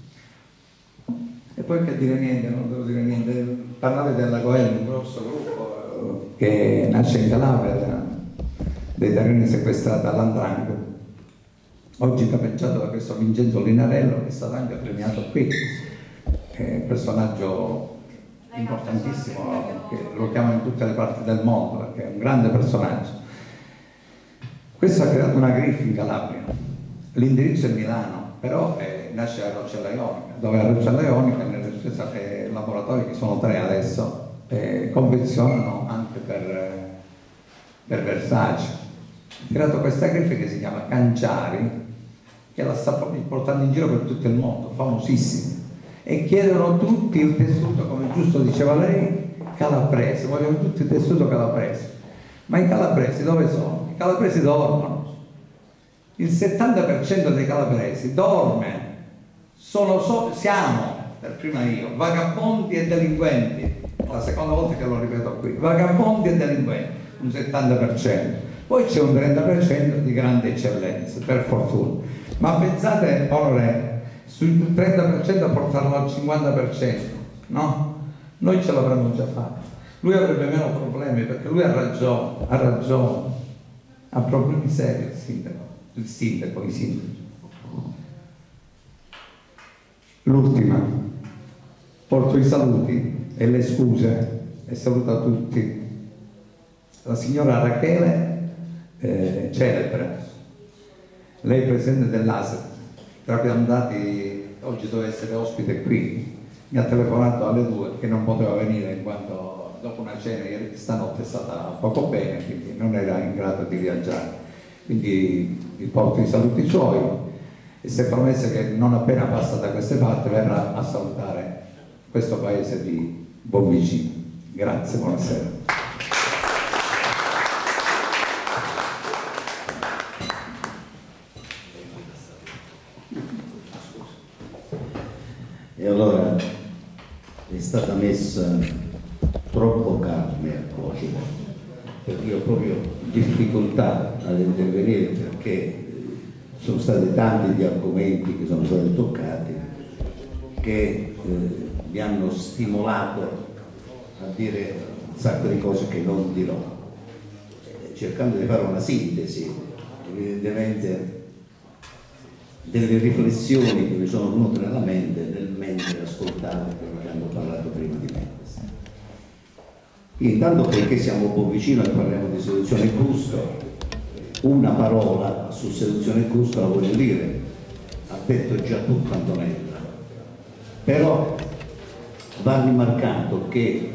E poi che dire niente, non devo dire niente, parlare della Coel, un grosso gruppo che nasce in Calabria, dei terreni sequestrati all'Andrangheta, oggi capeggiato da questo Vincenzo Linarello, che è stato anche premiato qui, è un personaggio importantissimo, che lo chiamano in tutte le parti del mondo perché è un grande personaggio. Questo ha creato una griffa in Calabria, l'indirizzo è Milano, però eh, nasce a Roccella Ionica, dove a Roccella Ionica nelle stesse eh, laboratori, che sono tre adesso, eh, confezionano anche per, eh, per Versace. Ha creato questa griffa che si chiama Canciari, che la sta portando in giro per tutto il mondo, famosissima, e chiedono tutti il tessuto, come giusto diceva lei, calabrese, vogliono tutti il tessuto calabrese. Ma i calabresi dove sono? I calabresi dormono, il settanta per cento dei calabresi dorme, sono so, siamo, per prima io, vagabondi e delinquenti, è la seconda volta che lo ripeto qui, vagabondi e delinquenti, un settanta per cento, poi c'è un trenta per cento di grande eccellenza, per fortuna, ma pensate, onorevole, sul trenta per cento a portarlo al cinquanta per cento, no? Noi ce l'avremmo già fatto. Lui avrebbe meno problemi perché lui ha ragione, ha ragione, ha problemi seri il sindaco, il sindaco, i sindaci. L'ultima, porto i saluti e le scuse e saluto tutti. La signora Rachele, eh, celebre, lei presidente dell'A S E, tramandati, oggi doveva essere ospite qui, mi ha telefonato alle due che non poteva venire in quanto dopo una cena ieri stanotte è stata poco bene, quindi non era in grado di viaggiare, quindi vi porto i saluti suoi e si è promesso che non appena passa da queste parti verrà a salutare questo paese di Bonvicino. Grazie, buonasera. E allora è stata messa troppo carne al cuocio, perché io ho proprio difficoltà ad intervenire perché sono stati tanti gli argomenti che sono stati toccati che eh, mi hanno stimolato a dire un sacco di cose che non dirò, cercando di fare una sintesi. Evidentemente delle riflessioni che mi sono venute nella mente nel mentre ascoltavo quello che hanno parlato prima di me. Intanto, perché siamo un po' vicino e parliamo di seduzione e gusto, una parola su seduzione e gusto la voglio dire, ha detto già tutto Antonella, però va rimarcato che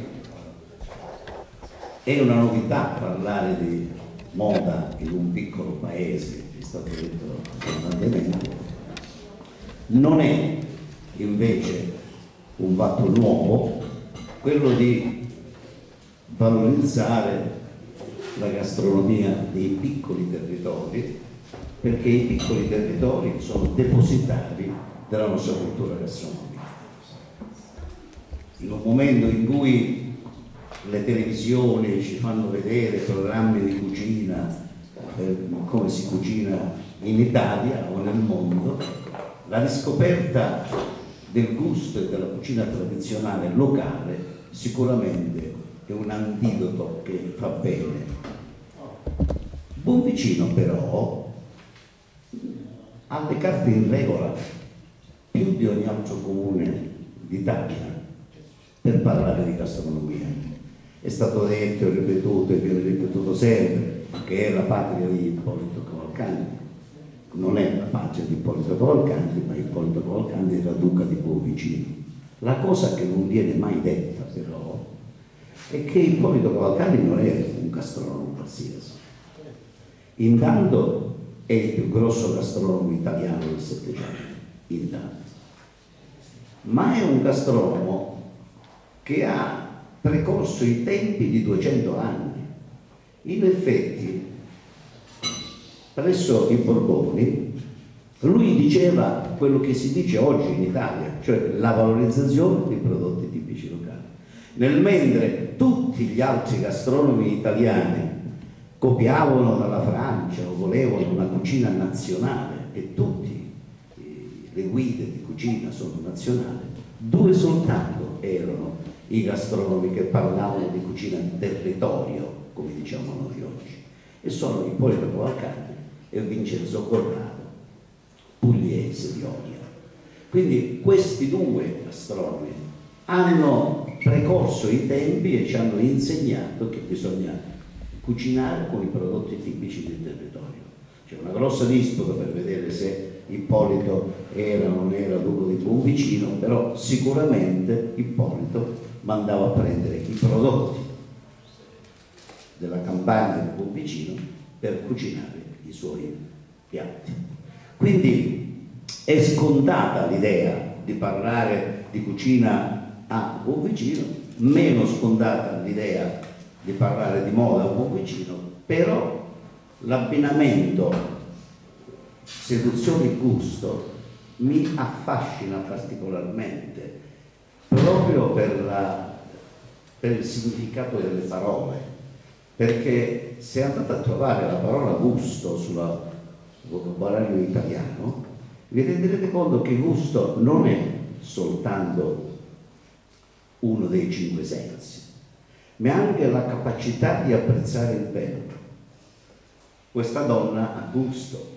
è una novità parlare di moda in un piccolo paese, è stato detto abbondantemente, non è invece un fatto nuovo quello di valorizzare la gastronomia dei piccoli territori, perché i piccoli territori sono depositari della nostra cultura gastronomica. In un momento in cui le televisioni ci fanno vedere programmi di cucina, eh, come si cucina in Italia o nel mondo, la riscoperta del gusto e della cucina tradizionale locale sicuramente è un antidoto che fa bene. Buonvicino però ha le carte in regola più di ogni altro comune d'Italia per parlare di gastronomia. È stato detto e ripetuto e viene ripetuto sempre che è la patria di Ippolito Cavalcanti. Non è la patria di Ippolito Cavalcanti, ma Ippolito Cavalcanti era duca di Buonvicino. La cosa che non viene mai detta però è che Ippolito Cavalcanti non è un gastronomo qualsiasi. Intanto è il più grosso gastronomo italiano del Settecento, intanto, ma è un gastronomo che ha precorso i tempi di duecento anni. In effetti, presso i Borboni, lui diceva quello che si dice oggi in Italia, cioè la valorizzazione dei prodotti tipici locali. Nel mentre tutti gli altri gastronomi italiani copiavano dalla Francia o volevano una cucina nazionale, e tutte le guide di cucina sono nazionali, due soltanto erano i gastronomi che parlavano di cucina di territorio, come diciamo noi oggi, e sono Ippolito Cavalcanti e Vincenzo Corrado, pugliese di Oria. Quindi questi due gastronomi hanno precorso i tempi e ci hanno insegnato che bisogna cucinare con i prodotti tipici del territorio. C'è una grossa disputa per vedere se Ippolito era o non era duca di Buonvicino, però sicuramente Ippolito mandava a prendere i prodotti della campagna di Buonvicino per cucinare i suoi piatti. Quindi è scontata l'idea di parlare di cucina a Buonvicino, meno scontata l'idea di parlare di moda a Buonvicino, però l'abbinamento seduzione e gusto mi affascina particolarmente proprio per, la, per il significato delle parole, perché se andate a trovare la parola gusto sul vocabolario italiano vi renderete conto che gusto non è soltanto uno dei cinque sensi, ma anche la capacità di apprezzare il bello. Questa donna ha gusto,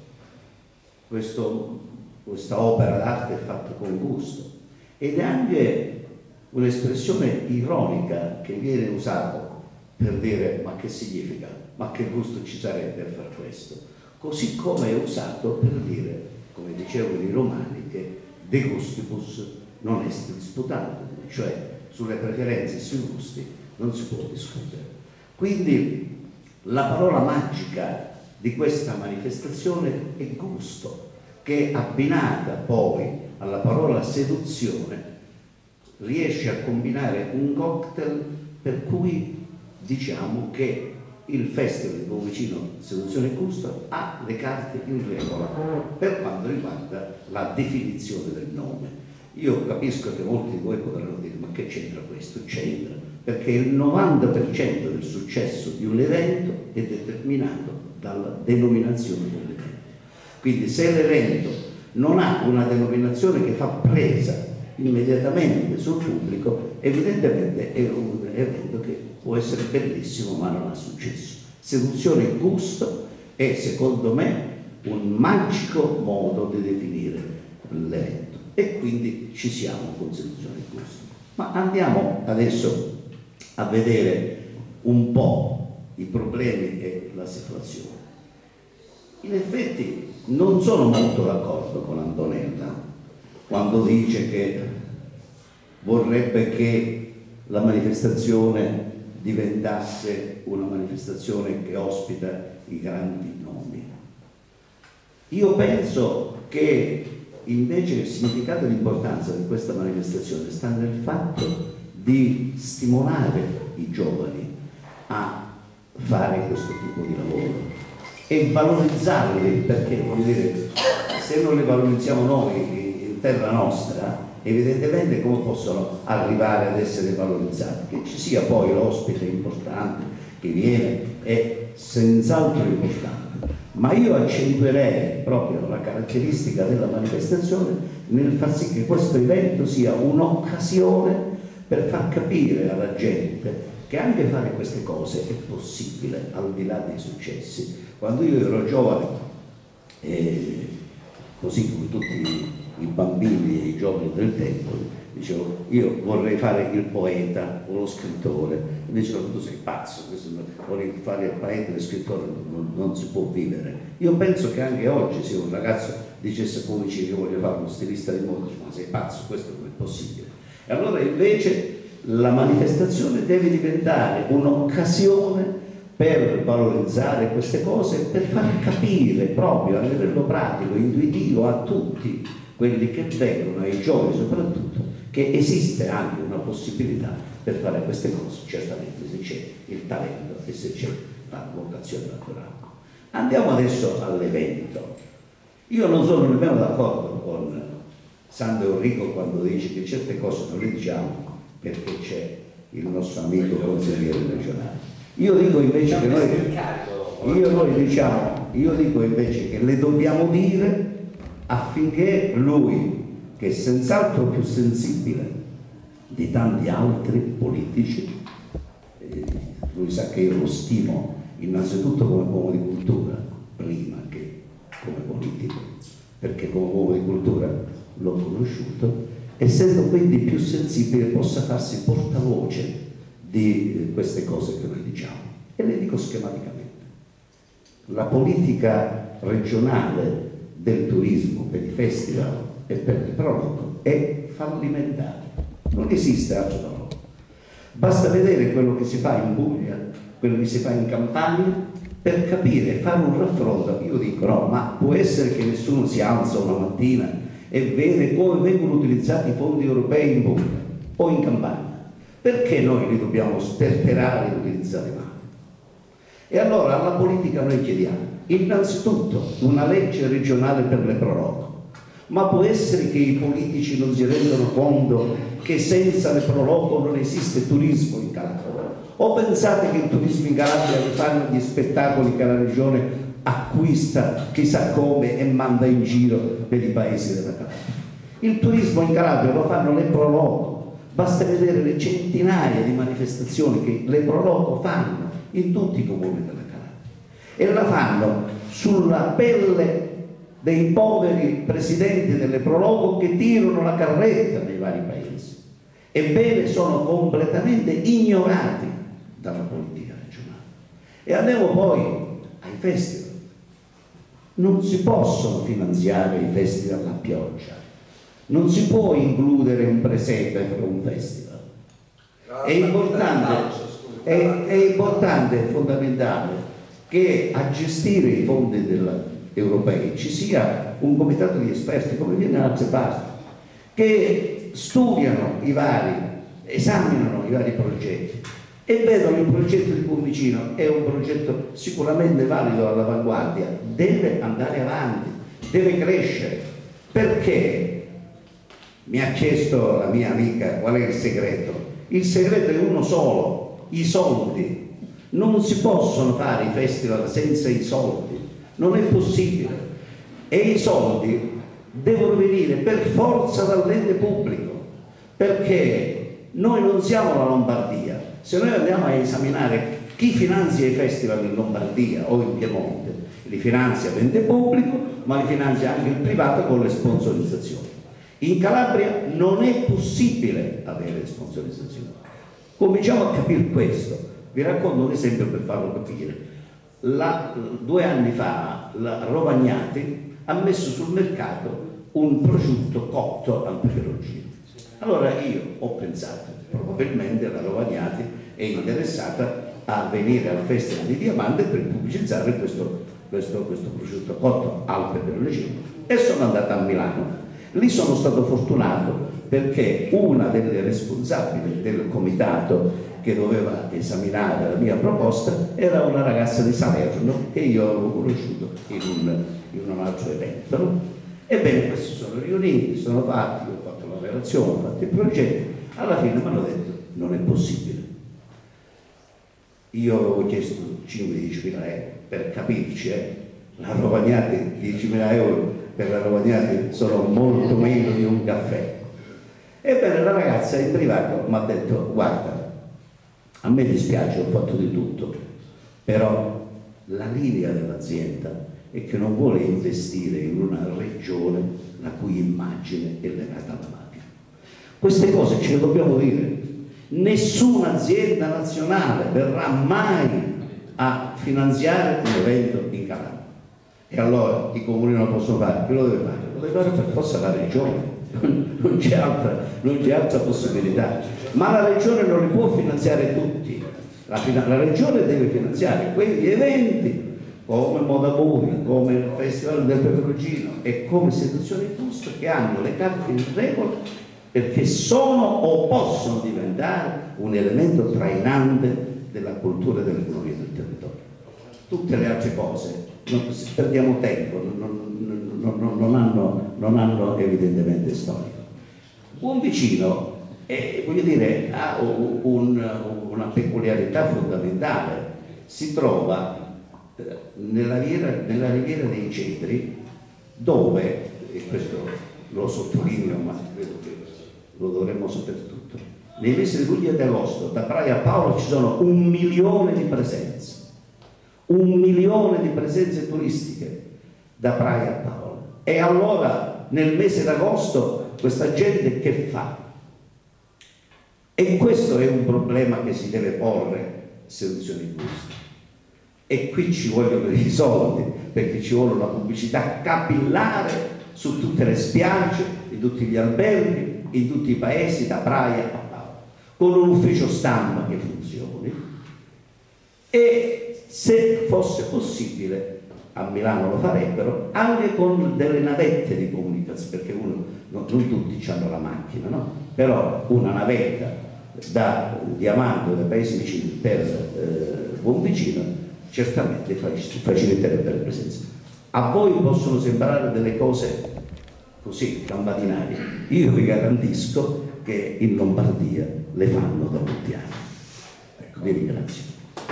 questo, questa opera d'arte è fatta con gusto, ed è anche un'espressione ironica che viene usata per dire ma che significa, ma che gusto ci sarebbe a fare questo, così come è usato per dire, come dicevano i romani, che de gustibus non est disputandum, cioè sulle preferenze e sui gusti non si può discutere. Quindi la parola magica di questa manifestazione è gusto, che abbinata poi alla parola seduzione riesce a combinare un cocktail per cui diciamo che il Festival di Buonvicino Seduzione e Gusto ha le carte in regola per quanto riguarda la definizione del nome. Io capisco che molti di voi potranno dire ma che c'entra questo? C'entra, perché il novanta per cento del successo di un evento è determinato dalla denominazione dell'evento. Quindi se l'evento non ha una denominazione che fa presa immediatamente sul pubblico, evidentemente è un evento che può essere bellissimo ma non ha successo. Seduzione e gusto è secondo me un magico modo di definire l'evento, e quindi ci siamo con Seduzione di Gusto. Ma andiamo adesso a vedere un po' i problemi e la situazione. In effetti non sono molto d'accordo con Antonella quando dice che vorrebbe che la manifestazione diventasse una manifestazione che ospita i grandi nomi. Io penso che invece il significato e l'importanza di questa manifestazione sta nel fatto di stimolare i giovani a fare questo tipo di lavoro e valorizzarli, perché voglio dire, se non li valorizziamo noi in terra nostra, evidentemente come possono arrivare ad essere valorizzati? Che ci sia poi l'ospite importante che viene è senz'altro importante, ma io accentuerei proprio la caratteristica della manifestazione nel far sì che questo evento sia un'occasione per far capire alla gente che anche fare queste cose è possibile, al di là dei successi. Quando io ero giovane, eh, così come tutti i bambini e i giovani del tempo, dicevo, io vorrei fare il poeta o lo scrittore, e dicevano, tu sei pazzo, vorrei fare il poeta e lo scrittore, non, non si può vivere. Io penso che anche oggi, se un ragazzo dicesse come dice io voglio fare uno stilista di moda, dice, ma sei pazzo, questo non è possibile. E allora invece la manifestazione deve diventare un'occasione per valorizzare queste cose, per far capire proprio a livello pratico, intuitivo a tutti quelli che vengono, ai giovani soprattutto, che esiste anche una possibilità per fare queste cose, certamente se c'è il talento e se c'è la vocazione naturale. Andiamo adesso all'evento. Io non sono nemmeno d'accordo con Sandro Enrico quando dice che certe cose non le diciamo perché c'è il nostro amico consigliere regionale. Io dico invece che noi, io, noi diciamo, io dico invece che le dobbiamo dire affinché lui, che è senz'altro più sensibile di tanti altri politici, eh, lui sa che io lo stimo innanzitutto come uomo di cultura, prima che come politico, perché come uomo di cultura l'ho conosciuto, essendo quindi più sensibile possa farsi portavoce di queste cose che noi diciamo. E le dico schematicamente. La politica regionale del turismo per i festival e per il prologo è fallimentare, non esiste altro prologo. Basta vedere quello che si fa in Puglia, quello che si fa in Campania, per capire, fare un raffronto. Io dico no, ma può essere che nessuno si alza una mattina e vede come vengono utilizzati i fondi europei in Puglia o in Campania? Perché noi li dobbiamo sperperare e utilizzare male? E allora alla politica noi chiediamo innanzitutto una legge regionale per le proroghe. Ma può essere che i politici non si rendano conto che senza le proroghe non esiste turismo in Calabria? O pensate che il turismo in Calabria lo fanno gli spettacoli che la regione acquista chissà come e manda in giro per i paesi della Calabria? Il turismo in Calabria lo fanno le proroghe. Basta vedere le centinaia di manifestazioni che le proroghe fanno in tutti i comuni della Calabria, e la fanno sulla pelle dei poveri presidenti delle proroghe che tirano la carretta nei vari paesi. Ebbene, sono completamente ignorati dalla politica regionale. E andiamo poi ai festival. Non si possono finanziare i festival a pioggia. Non si può includere un presepe per un festival. È importante, è, è importante e fondamentale che a gestire i fondi della, europei ci sia un comitato di esperti, come viene da altre parti, che studiano i vari, esaminano i vari progetti e vedono il progetto di Fiumicino è un progetto sicuramente valido all'avanguardia, deve andare avanti, deve crescere. Perché? Mi ha chiesto la mia amica qual è il segreto. Il segreto è uno solo: i soldi. Non si possono fare i festival senza i soldi, non è possibile. E i soldi devono venire per forza dall'ente pubblico, perché noi non siamo la Lombardia. Se noi andiamo a esaminare Chi finanzia i festival in Lombardia o in Piemonte? Li finanzia l'ente pubblico, ma li finanzia anche il privato con le sponsorizzazioni. In Calabria non è possibile avere sponsorizzazioni. Cominciamo a capire questo. Vi racconto un esempio per farlo capire. La, due anni fa la Rovagnati ha messo sul mercato un prosciutto cotto al peperoncino. Allora io ho pensato, probabilmente la Rovagnati è interessata a venire al Festival di Diamante per pubblicizzare questo, questo, questo prosciutto cotto al peperoncino, e sono andato a Milano. Lì sono stato fortunato perché una delle responsabili del comitato che doveva esaminare la mia proposta era una ragazza di Salerno che io avevo conosciuto in un, in un altro evento, no? Ebbene, questi sono riuniti, sono fatti, ho fatto la relazione, ho fatto il progetto, alla fine mi hanno detto non è possibile. Io avevo chiesto cinque dieci mila euro per capirci, eh? La Rovagnati dieci mila euro per la Rovagnati sono molto meno di un caffè. Ebbene, la ragazza in privato mi ha detto guarda, a me dispiace, ho fatto di tutto, però la linea dell'azienda è che non vuole investire in una regione la cui immagine è legata alla mafia. Queste cose ce le dobbiamo dire. Nessuna azienda nazionale verrà mai a finanziare un evento in Calabria. E allora i comuni non lo possono fare, chi lo deve fare? Lo deve fare per forza la regione. Non c'è altra, non c'è altra possibilità, ma la regione non li può finanziare tutti. La, la regione deve finanziare quegli eventi come Modamuri, come il Festival del Peperoncino e come istituzioni giuste che hanno le carte in regola, perché sono o possono diventare un elemento trainante della cultura e dell'economia del territorio. Tutte le altre cose non, perdiamo tempo, non, non, non, non, hanno, non hanno evidentemente storia. Buon Vicino eh, voglio dire, ha un, una peculiarità fondamentale, si trova eh, nella, riviera, nella riviera dei Cedri, dove, e questo lo sottolineo ma credo che lo dovremmo sapere tutto, nei mesi di luglio ed agosto da Praia a Paolo ci sono un milione di presenze. Un milione di presenze turistiche da Praia a Paolo. E allora nel mese d'agosto questa gente che fa? E questo è un problema che si deve porre istituzioni giuste. E qui ci vogliono i soldi, perché ci vuole una pubblicità capillare su tutte le spiagge, in tutti gli alberghi, in tutti i paesi da Praia a Paolo, con un ufficio stampa che funzioni. E se fosse possibile, a Milano lo farebbero, anche con delle navette di comunicazione, perché uno, non, non tutti hanno la macchina, no? Però una navetta da Diamante o dai paesi vicini per eh, Buon Vicino certamente faciliterebbe le presenze. A voi possono sembrare delle cose così, lampadinarie. Io vi garantisco che in Lombardia le fanno da molti anni. Ecco, vi ringrazio.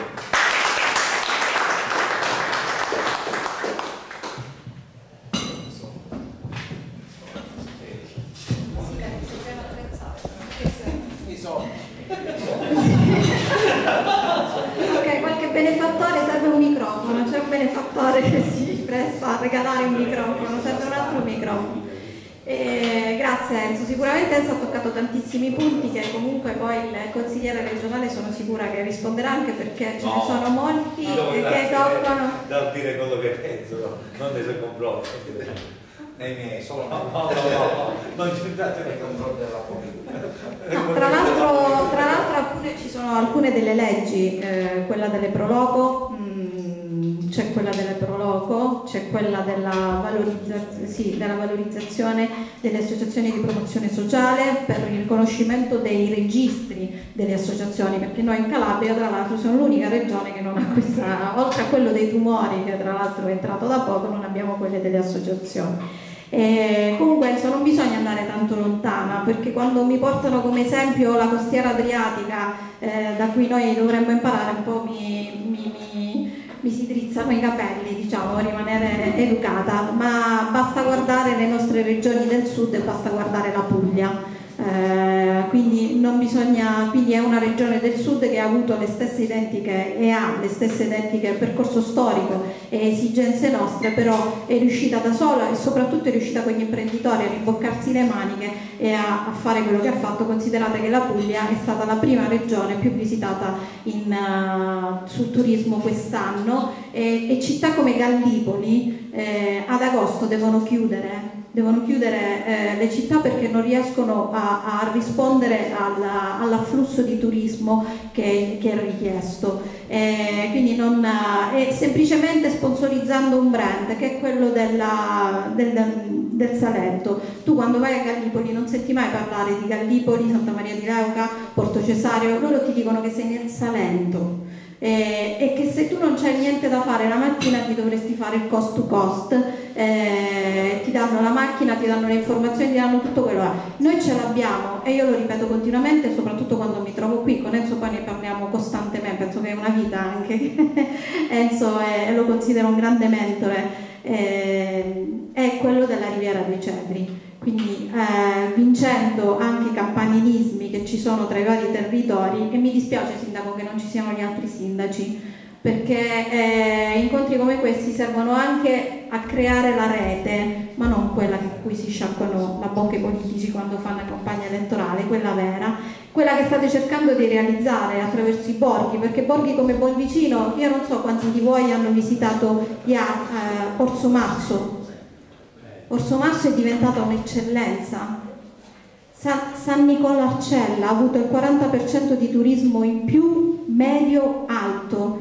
Che si presta a regalare un microfono, serve un altro microfono. E grazie Enzo, sicuramente Enzo ha toccato tantissimi punti che comunque poi il consigliere regionale sono sicura che risponderà, anche perché ce no, ne sono molti no, che grazie, toccano. Da dire quello che penso, no? Non nei suoi confronti. Nei miei, solo no, no, no, no, non c'entrate nei confronti della politica. No, tra l'altro, tra l'altro alcune, ci sono alcune delle leggi, eh, quella delle Proloco, c'è quella delle Proloco, c'è quella della, valorizza sì, della valorizzazione delle associazioni di promozione sociale per il riconoscimento dei registri delle associazioni, perché noi in Calabria tra l'altro siamo l'unica regione che non ha questa, oltre a quello dei tumori che tra l'altro è entrato da poco, non abbiamo quelle delle associazioni. E comunque non bisogna andare tanto lontana, perché quando mi portano come esempio la costiera adriatica, eh, da cui noi dovremmo imparare un po', mi, mi, mi mi si drizzano i capelli, diciamo, rimanere educata, ma basta guardare le nostre regioni del sud e basta guardare la Puglia. Eh, eh, quindi non bisogna, quindi è una regione del sud che ha avuto le stesse identiche e ha le stesse identiche percorso storico e esigenze nostre, però è riuscita da sola e soprattutto è riuscita con gli imprenditori a rimboccarsi le maniche e a, a fare quello che ha fatto. Considerate che la Puglia è stata la prima regione più visitata in, uh, sul turismo quest'anno, e, e città come Gallipoli eh, ad agosto devono chiudere devono chiudere eh, le città perché non riescono a, a rispondere alla, all'afflusso di turismo che, che è richiesto, eh, quindi non, eh, semplicemente sponsorizzando un brand che è quello della, del, del Salento. Tu quando vai a Gallipoli non senti mai parlare di Gallipoli, Santa Maria di Leuca, Porto Cesario, loro ti dicono che sei nel Salento. Eh, e che se tu non c'hai niente da fare la mattina ti dovresti fare il cost to cost, eh, ti danno la macchina, ti danno le informazioni, ti danno tutto quello là. Noi ce l'abbiamo e io lo ripeto continuamente, soprattutto quando mi trovo qui con Enzo, poi ne parliamo costantemente, penso che è una vita anche Enzo è, lo considero un grande mentore, eh, è quello della Riviera dei Cedri. Quindi eh, vincendo anche i campanilismi che ci sono tra i vari territori, e mi dispiace sindaco che non ci siano gli altri sindaci, perché eh, incontri come questi servono anche a creare la rete, ma non quella con cui si sciacquano la bocca i politici quando fanno la campagna elettorale, quella vera, quella che state cercando di realizzare attraverso i borghi, perché borghi come Bolvicino, io non so quanti di voi hanno visitato eh, Orso Marzo. Orso Marzo è diventata un'eccellenza. San, San Nicola Arcella ha avuto il quaranta per cento di turismo in più medio-alto.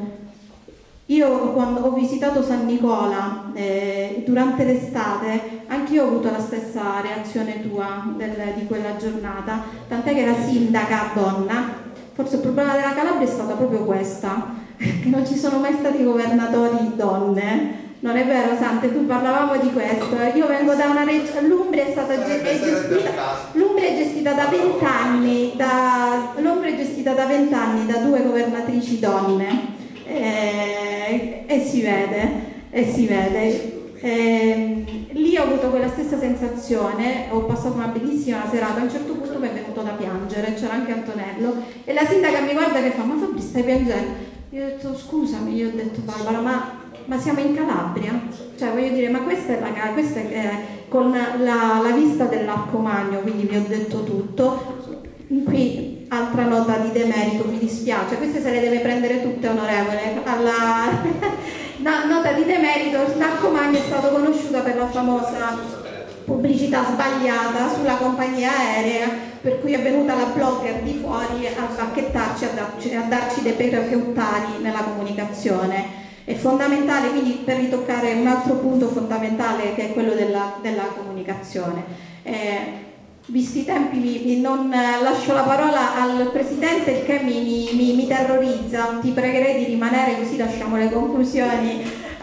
Io quando ho visitato San Nicola eh, durante l'estate, anche io ho avuto la stessa reazione tua del, di quella giornata, tant'è che la sindaca donna, forse il problema della Calabria è stata proprio questa, che non ci sono mai stati governatori donne. Non è vero Sante, tu parlavamo di questo, io vengo da una regione, l'Umbria è stata è gestita, l'Umbria è gestita da vent'anni, da, l'Umbria è gestita da vent'anni da due governatrici donne, e, e si vede, e si vede. E, lì ho avuto quella stessa sensazione, ho passato una bellissima serata, a un certo punto mi è venuto da piangere, c'era anche Antonello, e la sindaca mi guarda che fa, ma Fabri stai piangendo? Io ho detto scusami, io ho detto Barbara, ma ma siamo in Calabria, cioè voglio dire, ma questa è la questa è, eh, con la, la vista dell'Arco Magno, quindi vi ho detto tutto. Qui altra nota di demerito, mi dispiace, queste se le deve prendere tutte onorevole. Alla no, nota di demerito, l'Arco Magno è stato conosciuta per la famosa pubblicità sbagliata sulla compagnia aerea, per cui è venuta la blogger di fuori a bacchettarci, a darci, a darci dei percheutari nella comunicazione. È fondamentale, quindi, per ritoccare un altro punto fondamentale che è quello della, della comunicazione. Eh, visti i tempi mi, non eh, lascio la parola al Presidente, il che mi, mi, mi, mi terrorizza, ti pregherei di rimanere così lasciamo le conclusioni,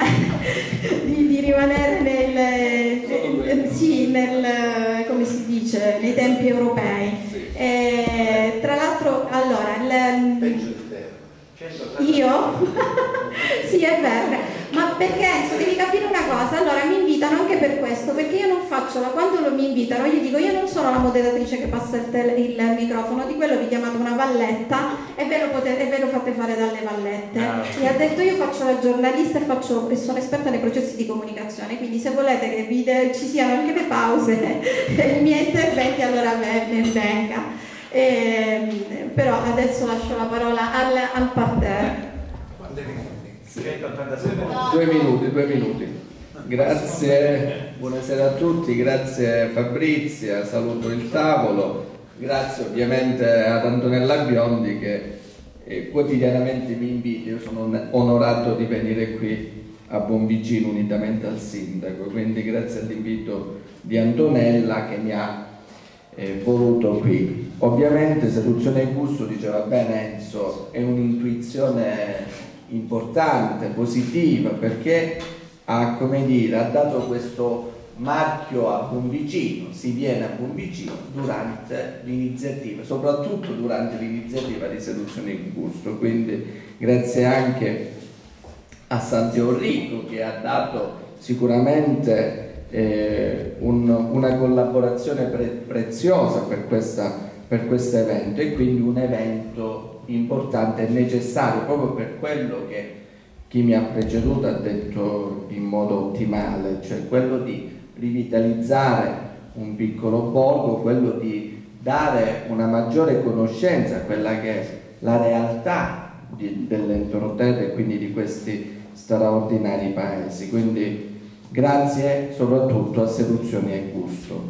di, di rimanere nel, eh, sì, nel, come si dice, nei tempi europei. Eh, tra l'altro, allora, il, io? Sì, è vero, ma perché Enzo, devi capire una cosa, allora mi invitano anche per questo, perché io non faccio, la, quando lo mi invitano io dico io non sono la moderatrice che passa il, tele, il microfono, di quello vi chiamate una valletta e ve, lo potete, e ve lo fate fare dalle vallette, e ha detto io faccio la giornalista e, faccio, e sono esperta nei processi di comunicazione, quindi se volete che vi de, ci siano anche le pause e i miei interventi, allora ben venga. Eh, però adesso lascio la parola al, al parterre. Due minuti, due minuti. Grazie, buonasera a tutti, grazie Fabrizia, saluto il tavolo, grazie ovviamente ad Antonella Biondi che eh, quotidianamente mi invita, io sono onorato di venire qui a Bonvicino unitamente al sindaco, quindi grazie all'invito di Antonella che mi ha eh, voluto qui. Ovviamente seduzione in gusto, diceva bene Enzo, è un'intuizione importante, positiva, perché ha, come dire, ha dato questo marchio a Bonvicino, si viene a Bonvicino durante l'iniziativa, soprattutto durante l'iniziativa di seduzione in gusto, quindi grazie anche a Sant'Enrico che ha dato sicuramente eh, un, una collaborazione pre preziosa per questa per questo evento, e quindi un evento importante e necessario proprio per quello che chi mi ha preceduto ha detto in modo ottimale, cioè quello di rivitalizzare un piccolo borgo, quello di dare una maggiore conoscenza a quella che è la realtà di, dell'entroterra e quindi di questi straordinari paesi. Quindi grazie soprattutto a Seduzioni e Gusto.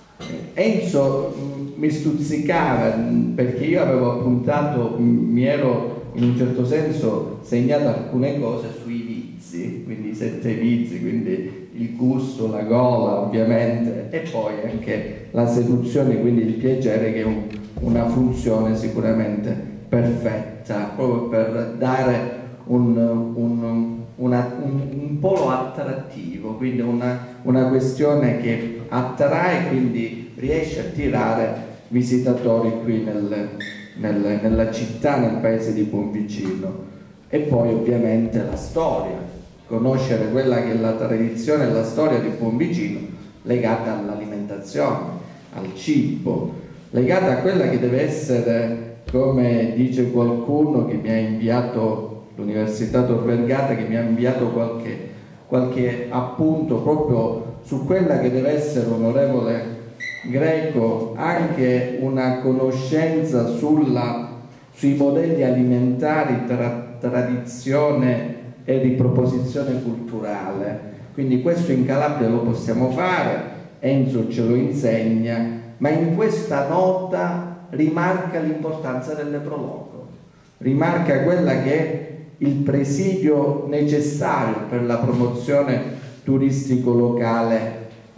Enzo mi stuzzicava perché io avevo appuntato, mi ero in un certo senso segnato alcune cose sui vizi, quindi i sette vizi, quindi il gusto, la gola ovviamente, e poi anche la seduzione, quindi il piacere, che è un, una funzione sicuramente perfetta proprio per dare un, un, una, un, un polo attrattivo, quindi una, una questione che attrae, quindi riesce a attirare visitatori qui nel, nel, nella città, nel paese di Buonvicino. E poi ovviamente la storia, conoscere quella che è la tradizione e la storia di Buonvicino legata all'alimentazione, al cibo, legata a quella che deve essere, come dice qualcuno che mi ha inviato, l'Università Tor Vergata, che mi ha inviato qualche, qualche appunto proprio su quella che deve essere, onorevole Greco, anche una conoscenza sulla, sui modelli alimentari tra tradizione e riproposizione culturale. Quindi questo in Calabria lo possiamo fare, Enzo ce lo insegna, ma in questa nota rimarca l'importanza dell'Eproloco, rimarca quella che è il presidio necessario per la promozione turistico locale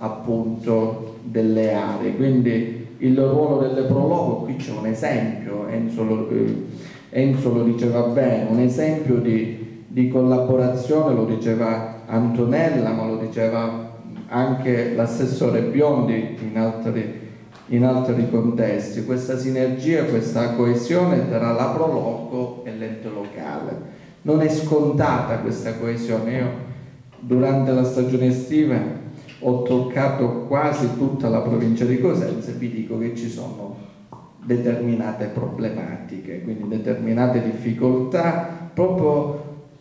appunto delle aree. Quindi il ruolo dell'Eproloco, qui c'è un esempio, Enzo lo, eh, Enzo lo diceva bene, un esempio di, di collaborazione, lo diceva Antonella, ma lo diceva anche l'assessore Biondi in altri, in altri contesti, questa sinergia, questa coesione tra la Proloco e l'ente locale. Non è scontata questa coesione. Io durante la stagione estiva ho toccato quasi tutta la provincia di Cosenza e vi dico che ci sono determinate problematiche, quindi determinate difficoltà proprio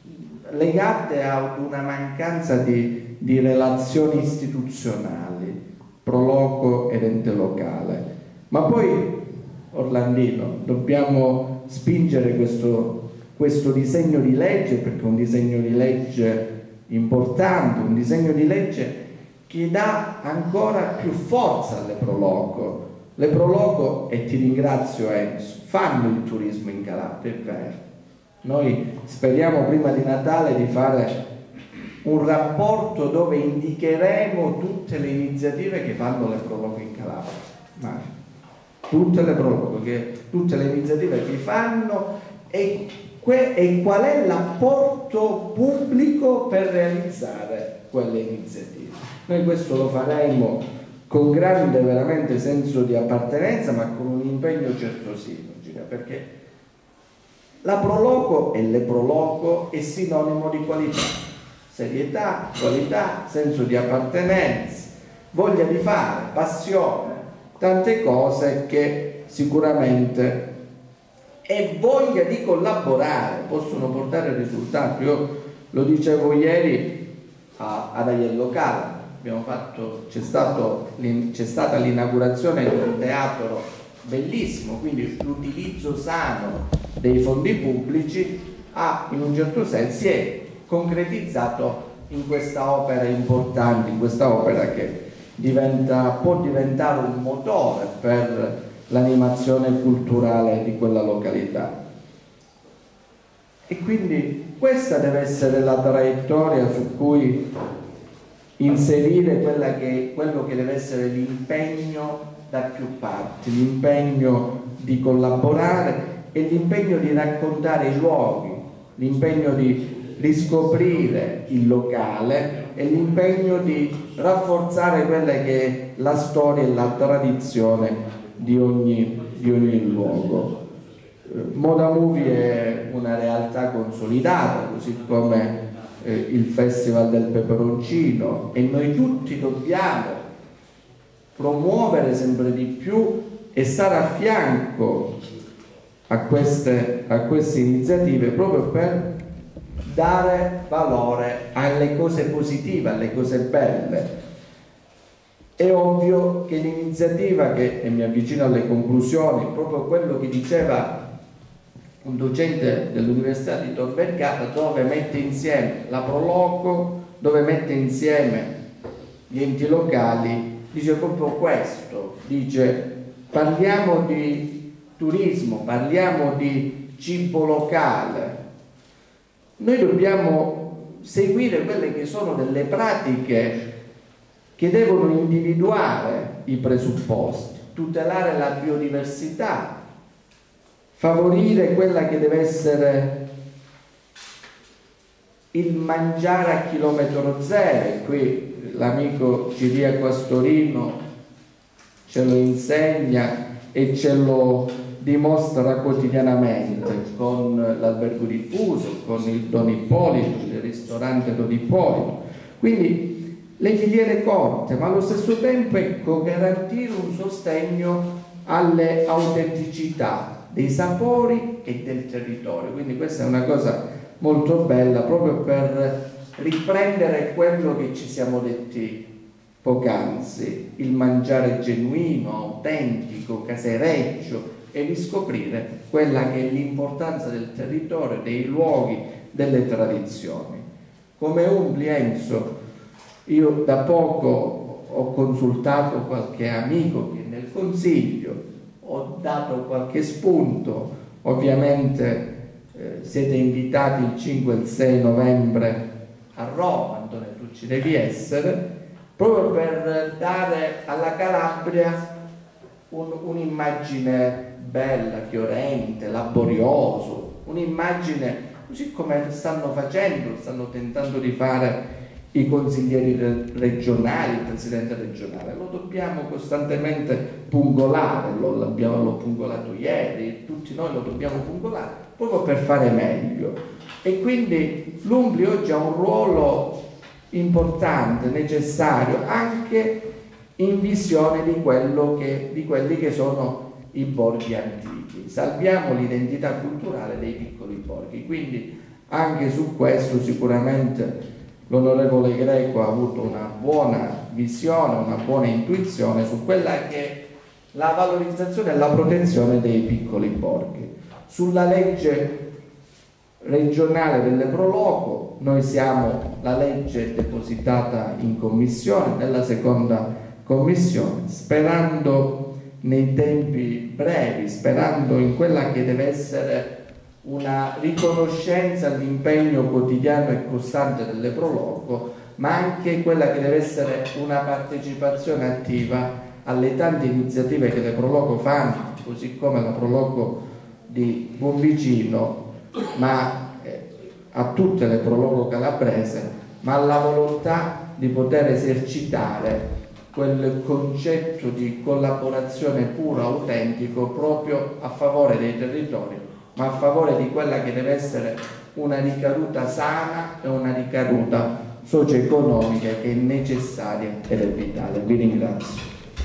legate a una mancanza di, di relazioni istituzionali, Proloco ed ente locale. Ma poi, Orlandino, dobbiamo spingere questo, questo disegno di legge, perché è un disegno di legge importante, un disegno di legge che dà ancora più forza alle Proloco. Le Proloco, e ti ringrazio Enzo, fanno il turismo in Calabria, è vero. Noi speriamo prima di Natale di fare un rapporto dove indicheremo tutte le iniziative che fanno le Proloco in Calabria. Ma tutte le Proloco, che, tutte le iniziative che fanno e, que, e qual è l'apporto pubblico per realizzare quelle iniziative. Noi questo lo faremo con grande veramente senso di appartenenza, ma con un impegno certosino, perché la Proloco e le Proloco è sinonimo di qualità, serietà, qualità, senso di appartenenza, voglia di fare, passione, tante cose che sicuramente e voglia di collaborare possono portare risultati. Io lo dicevo ieri a, ad Aiello Cala, abbiamo fatto, c'è, stato, c'è stata l'inaugurazione di un teatro bellissimo, quindi l'utilizzo sano dei fondi pubblici ha in un certo senso si è concretizzato in questa opera importante, in questa opera che diventa, può diventare un motore per l'animazione culturale di quella località. E quindi questa deve essere la traiettoria su cui inserire quella che, quello che deve essere l'impegno da più parti, l'impegno di collaborare e l'impegno di raccontare i luoghi, l'impegno di riscoprire il locale e l'impegno di rafforzare quella che è la storia e la tradizione di ogni, di ogni luogo. Moda Movie è una realtà consolidata, così come eh, il Festival del Peperoncino, e noi tutti dobbiamo promuovere sempre di più e stare a fianco a queste, a queste iniziative proprio per dare valore alle cose positive, alle cose belle. È ovvio che l'iniziativa, che, e mi avvicino alle conclusioni, proprio quello che diceva un docente dell'Università di Tor Vergata, dove mette insieme la Proloco, dove mette insieme gli enti locali, dice proprio questo, dice parliamo di turismo, parliamo di cibo locale, noi dobbiamo seguire quelle che sono delle pratiche che devono individuare i presupposti, tutelare la biodiversità, favorire quella che deve essere il mangiare a chilometro zero. Qui l'amico Ciriaco Astorino ce lo insegna e ce lo dimostra quotidianamente con l'Albergo Diffuso, con il Don Ippolito, il ristorante Don Ippolito. Quindi le filiere corte, ma allo stesso tempo, ecco, garantire un sostegno alle autenticità dei sapori e del territorio. Quindi questa è una cosa molto bella, proprio per riprendere quello che ci siamo detti poc'anzi, il mangiare genuino, autentico, casereccio, e riscoprire quella che è l'importanza del territorio, dei luoghi, delle tradizioni. Come Umbli, Enzo, io da poco ho consultato qualche amico che nel consiglio, ho dato qualche spunto, ovviamente eh, siete invitati il cinque e il sei novembre a Roma, Antonio, tu ci devi essere, proprio per dare alla Calabria un, un'immagine bella, fiorente, laborioso, un'immagine così come stanno facendo, stanno tentando di fare i consiglieri regionali, il presidente regionale. Lo dobbiamo costantemente pungolare, lo, l'abbiamo, l'ho pungolato ieri, tutti noi lo dobbiamo pungolare proprio per fare meglio. E quindi l'Umbria oggi ha un ruolo importante, necessario, anche in visione di, quello che, di quelli che sono i borghi antichi. Salviamo l'identità culturale dei piccoli borghi, quindi anche su questo sicuramente l'onorevole Greco ha avuto una buona visione, una buona intuizione su quella che è la valorizzazione e la protezione dei piccoli borghi. Sulla legge regionale delle Proloco, noi siamo la legge depositata in commissione, nella seconda commissione, sperando nei tempi brevi, sperando in quella che deve essere una riconoscenza all'impegno quotidiano e costante delle Proloco, ma anche quella che deve essere una partecipazione attiva alle tante iniziative che le Proloco fanno, così come la Proloco di Buonvicino, ma eh, a tutte le Proloco calabrese, ma alla volontà di poter esercitare quel concetto di collaborazione puro, autentico, proprio a favore dei territori, ma a favore di quella che deve essere una ricaduta sana e una ricaduta socio-economica che è necessaria ed è vitale. Vi ringrazio.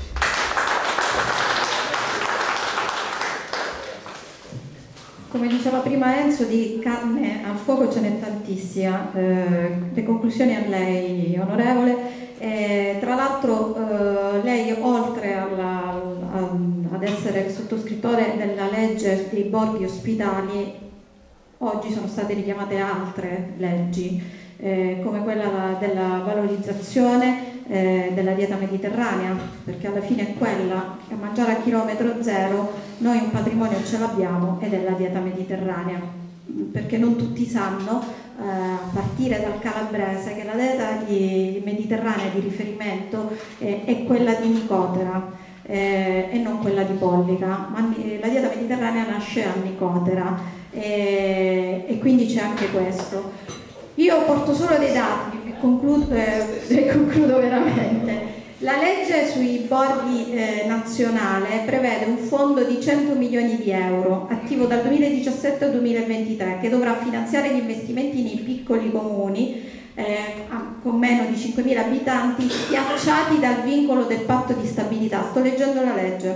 Come diceva prima Enzo, di carne al fuoco ce n'è tantissima. Eh, le conclusioni a lei, onorevole. Eh, tra l'altro eh, lei, oltre alla, a, ad essere il sottoscrittore della legge dei borghi ospitali, oggi sono state richiamate altre leggi, eh, come quella della valorizzazione eh, della dieta mediterranea, perché alla fine è quella, a mangiare a chilometro zero, noi un patrimonio ce l'abbiamo ed è la dieta mediterranea, perché non tutti sanno, eh, a partire dal calabrese, che la dieta di, mediterranea di riferimento è, è quella di Nicotera eh, e non quella di Pollica, ma la dieta mediterranea nasce a Nicotera e, e quindi c'è anche questo. Io porto solo dei dati e concludo, eh, concludo veramente. La legge sui borghi eh, nazionale prevede un fondo di cento milioni di euro attivo dal duemiladiciassette al duemilaventitré che dovrà finanziare gli investimenti nei piccoli comuni eh, con meno di cinquemila abitanti schiacciati dal vincolo del patto di stabilità. Sto leggendo la legge.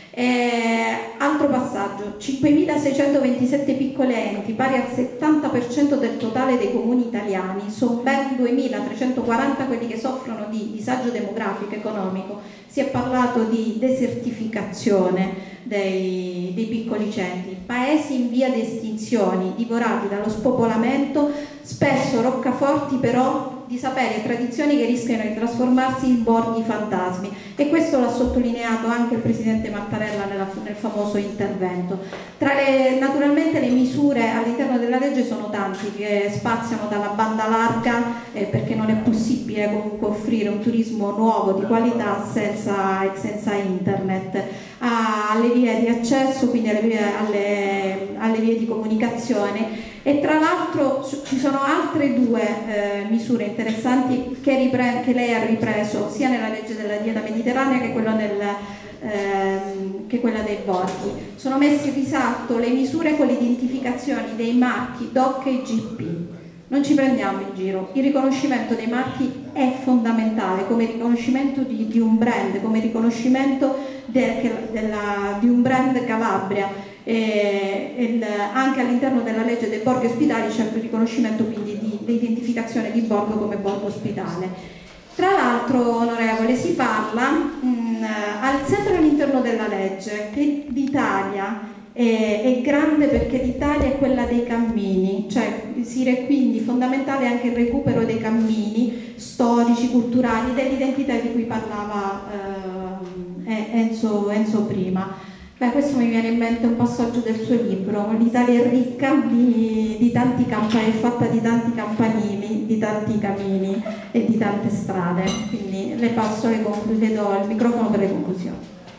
Eh, altro passaggio, cinquemilaseicentoventisette piccoli enti, pari al settanta per cento del totale dei comuni italiani, sono ben duemilatrecentoquaranta quelli che soffrono di disagio demografico e economico. Si è parlato di desertificazione dei, dei piccoli centri, paesi in via di estinzione, divorati dallo spopolamento, spesso roccaforti però di saperi e tradizioni che rischiano di trasformarsi in borghi fantasmi, e questo l'ha sottolineato anche il Presidente Mattarella nella, nel famoso intervento. Tra le, naturalmente le misure all'interno della legge sono tanti, che spaziano dalla banda larga, eh, perché non è possibile comunque offrire un turismo nuovo di qualità senza, senza internet, alle vie di accesso, quindi alle vie, alle, alle vie di comunicazione. E tra l'altro ci sono altre due eh, misure interessanti che, ripre- che lei ha ripreso sia nella legge della dieta mediterranea che quella, nel, ehm, che quella dei borghi. Sono messe in risalto le misure con l'identificazione dei marchi D O C e G P. Non ci prendiamo in giro, il riconoscimento dei marchi è fondamentale come riconoscimento di, di un brand, come riconoscimento de, della, di un brand Calabria. E, il, anche all'interno della legge dei borghi ospitali c'è il riconoscimento quindi di, di identificazione di borgo come borgo ospitale. Tra l'altro, onorevole, si parla mh, al, sempre all'interno della legge che l'Italia è, è grande perché l'Italia è quella dei cammini, cioè si re, quindi fondamentale anche il recupero dei cammini storici, culturali, dell'identità di cui parlava eh, Enzo, Enzo prima. Beh, questo mi viene in mente un passaggio del suo libro. L'Italia è ricca di, di tanti campanili, è fatta di tanti campanili, di tanti camini e di tante strade. Quindi le passo le conclu- le do il microfono per le conclusioni.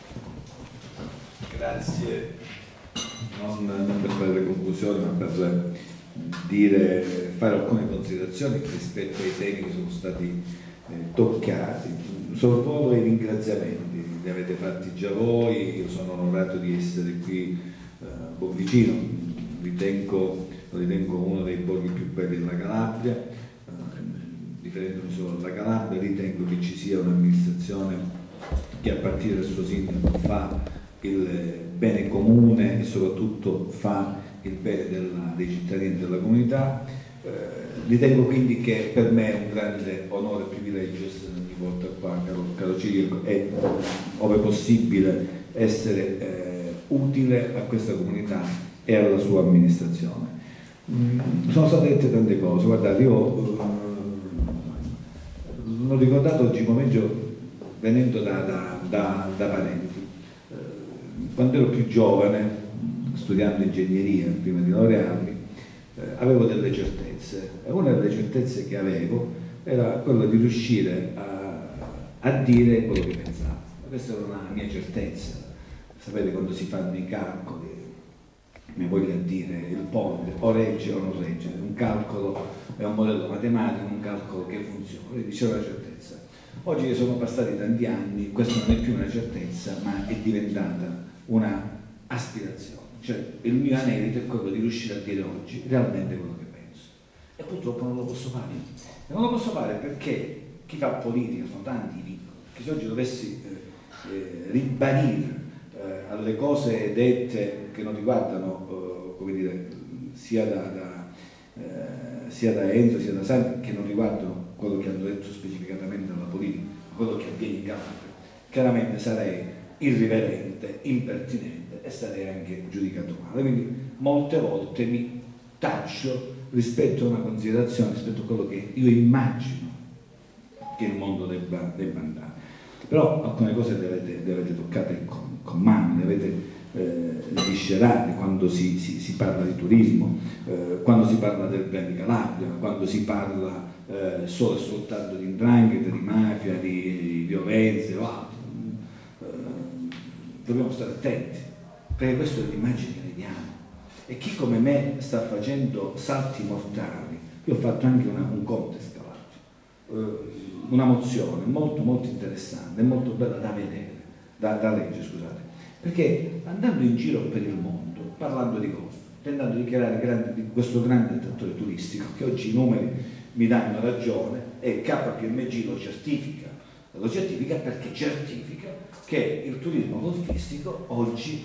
Grazie, non, non per fare le conclusioni, ma per dire, fare alcune considerazioni rispetto ai temi che sono stati eh, toccati. Sottopongo i ringraziamenti. Li avete fatti già voi, io sono onorato di essere qui eh, a Bonvicino, ritengo, lo ritengo uno dei borghi più belli della Calabria, eh, riferendomi solo alla Calabria, ritengo che ci sia un'amministrazione che a partire dal suo sindaco fa il bene comune e soprattutto fa il bene della, dei cittadini della comunità. Eh, ritengo quindi che per me è un grande onore e privilegio essere ogni volta qua, caro, caro Cirico, e ove possibile essere eh, utile a questa comunità e alla sua amministrazione. Mm, sono state dette tante cose, guardate, io eh, l'ho ricordato oggi pomeriggio venendo da, da, da, da parenti. Eh, quando ero più giovane, studiando ingegneria prima di laurearmi, eh, avevo delle certezze, e una delle certezze che avevo era quella di riuscire a, a dire quello che pensavo. Questa era una mia certezza. Sapete, quando si fanno i calcoli, mi voglio dire, il ponte o regge o non regge, un calcolo è un modello matematico, un calcolo che funziona, quindi c'era la certezza. Oggi che sono passati tanti anni, questa non è più una certezza, ma è diventata una aspirazione. Cioè il mio anelito è quello di riuscire a dire oggi realmente quello che penso. E purtroppo non lo posso fare. E non lo posso fare perché chi fa politica, sono tanti i piccoli, che se oggi dovessi eh, eh, ribadire eh, alle cose dette che non riguardano, eh, come dire, sia da, da, eh, sia da Enzo sia da Santi, che non riguardano quello che hanno detto specificatamente alla politica, quello che avviene in Calabria, chiaramente sarei irriverente, impertinente e sarei anche giudicato male. Quindi molte volte mi taccio rispetto a una considerazione, rispetto a quello che io immagino che il mondo debba, debba andare. Però alcune cose le avete, le avete toccate con, con mano, le avete eh, viscerate quando si, si, si parla di turismo, eh, quando si parla del brand di Calabria, quando si parla eh, solo e soltanto di 'ndrangheta, di mafia, di, di violenze o altro. Eh, dobbiamo stare attenti, perché questa è l'immagine che ne diamo. E chi come me sta facendo salti mortali, io ho fatto anche una, un contest Calabria, eh, una mozione molto molto interessante, molto bella da vedere, da, da leggere, scusate, perché andando in giro per il mondo, parlando di golf, tentando di creare grandi, di questo grande attrattore turistico, che oggi i numeri mi danno ragione e K P M G lo certifica, lo certifica perché certifica che il turismo golfistico oggi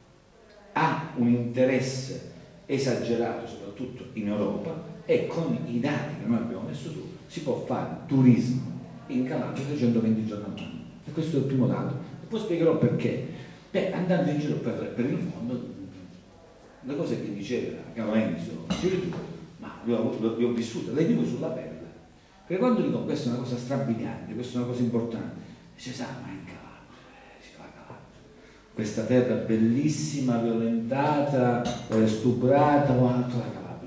ha un interesse esagerato soprattutto in Europa, e con i dati che noi abbiamo messo su si può fare turismo in Calabria trecentoventi giorni all'anno, e questo è il primo dato. E poi spiegherò perché. Beh, andando in giro per, per il mondo, le cose che diceva Caloenzo, ma le ho, le ho vissute, le vivo sulla pelle, perché quando dico questa è una cosa strabiliante, questa è una cosa importante, dice sa, ma in Calabria, si fa Calabria, questa terra bellissima, violentata, eh, stuprata, o altro la Calabria,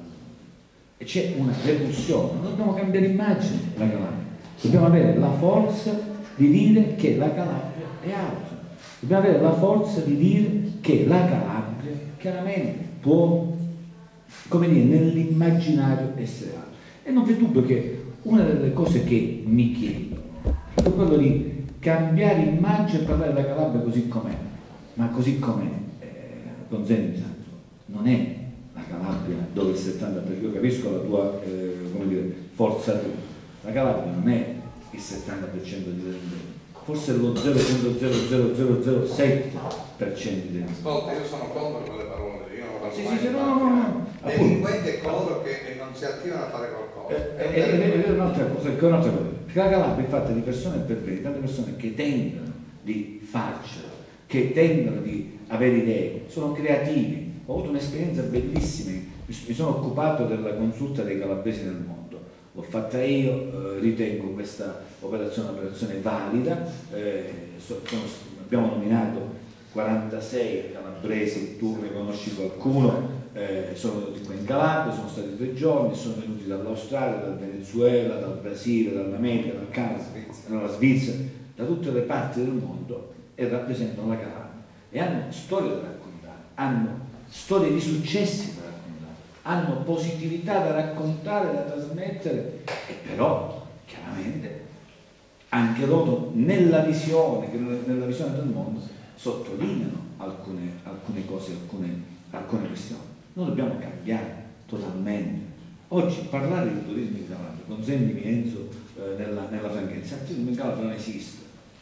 e c'è una repulsione. Non dobbiamo cambiare immagine la Calabria, dobbiamo avere la forza di dire che la Calabria è altro, dobbiamo avere la forza di dire che la Calabria chiaramente può, come dire, nell'immaginario essere altro. E non c'è dubbio che una delle cose che mi chiedo è quello di cambiare immagine e parlare della Calabria così com'è, ma così com'è, eh, consenti, non è la Calabria dove il settanta per cento, io capisco la tua eh, come dire, forza tu, la Calabria non è il settanta per cento di delinquenti, forse è lo zero virgola zero zero zero zero sette per cento di delinquenti. Ascolta, io sono contro quelle parole, io non parlo sì, mai sì, di no, no, no. Delinquenti è coloro che non si attivano a fare qualcosa. E è un'altra cosa, è un'altra cosa, perché la Calabria è fatta di persone perverse, tante persone che tendono di farcela, che tendono di avere idee, sono creativi. Ho avuto un'esperienza bellissima, mi sono occupato della consulta dei calabresi nel mondo, l'ho fatta io, eh, ritengo questa operazione un'operazione valida, eh, so, sono, abbiamo nominato quarantasei calabresi, tu ne conosci qualcuno, eh, sono venuti qua in Calabria, sono stati tre giorni, sono venuti dall'Australia, dal Venezuela, dal Brasile, dall'America, dal Canada, dalla Svizzera, da tutte le parti del mondo, e rappresentano la Calabria e hanno storie da raccontare, hanno storie di successi da raccontare, hanno positività da raccontare, da trasmettere, e però chiaramente anche loro nella visione, nella visione del mondo sottolineano alcune, alcune cose, alcune, alcune questioni. Noi dobbiamo cambiare totalmente. Oggi parlare di turismo in Calabria, consentimi Enzo, eh, nella, nella franchezza, il turismo in Calabria non esiste.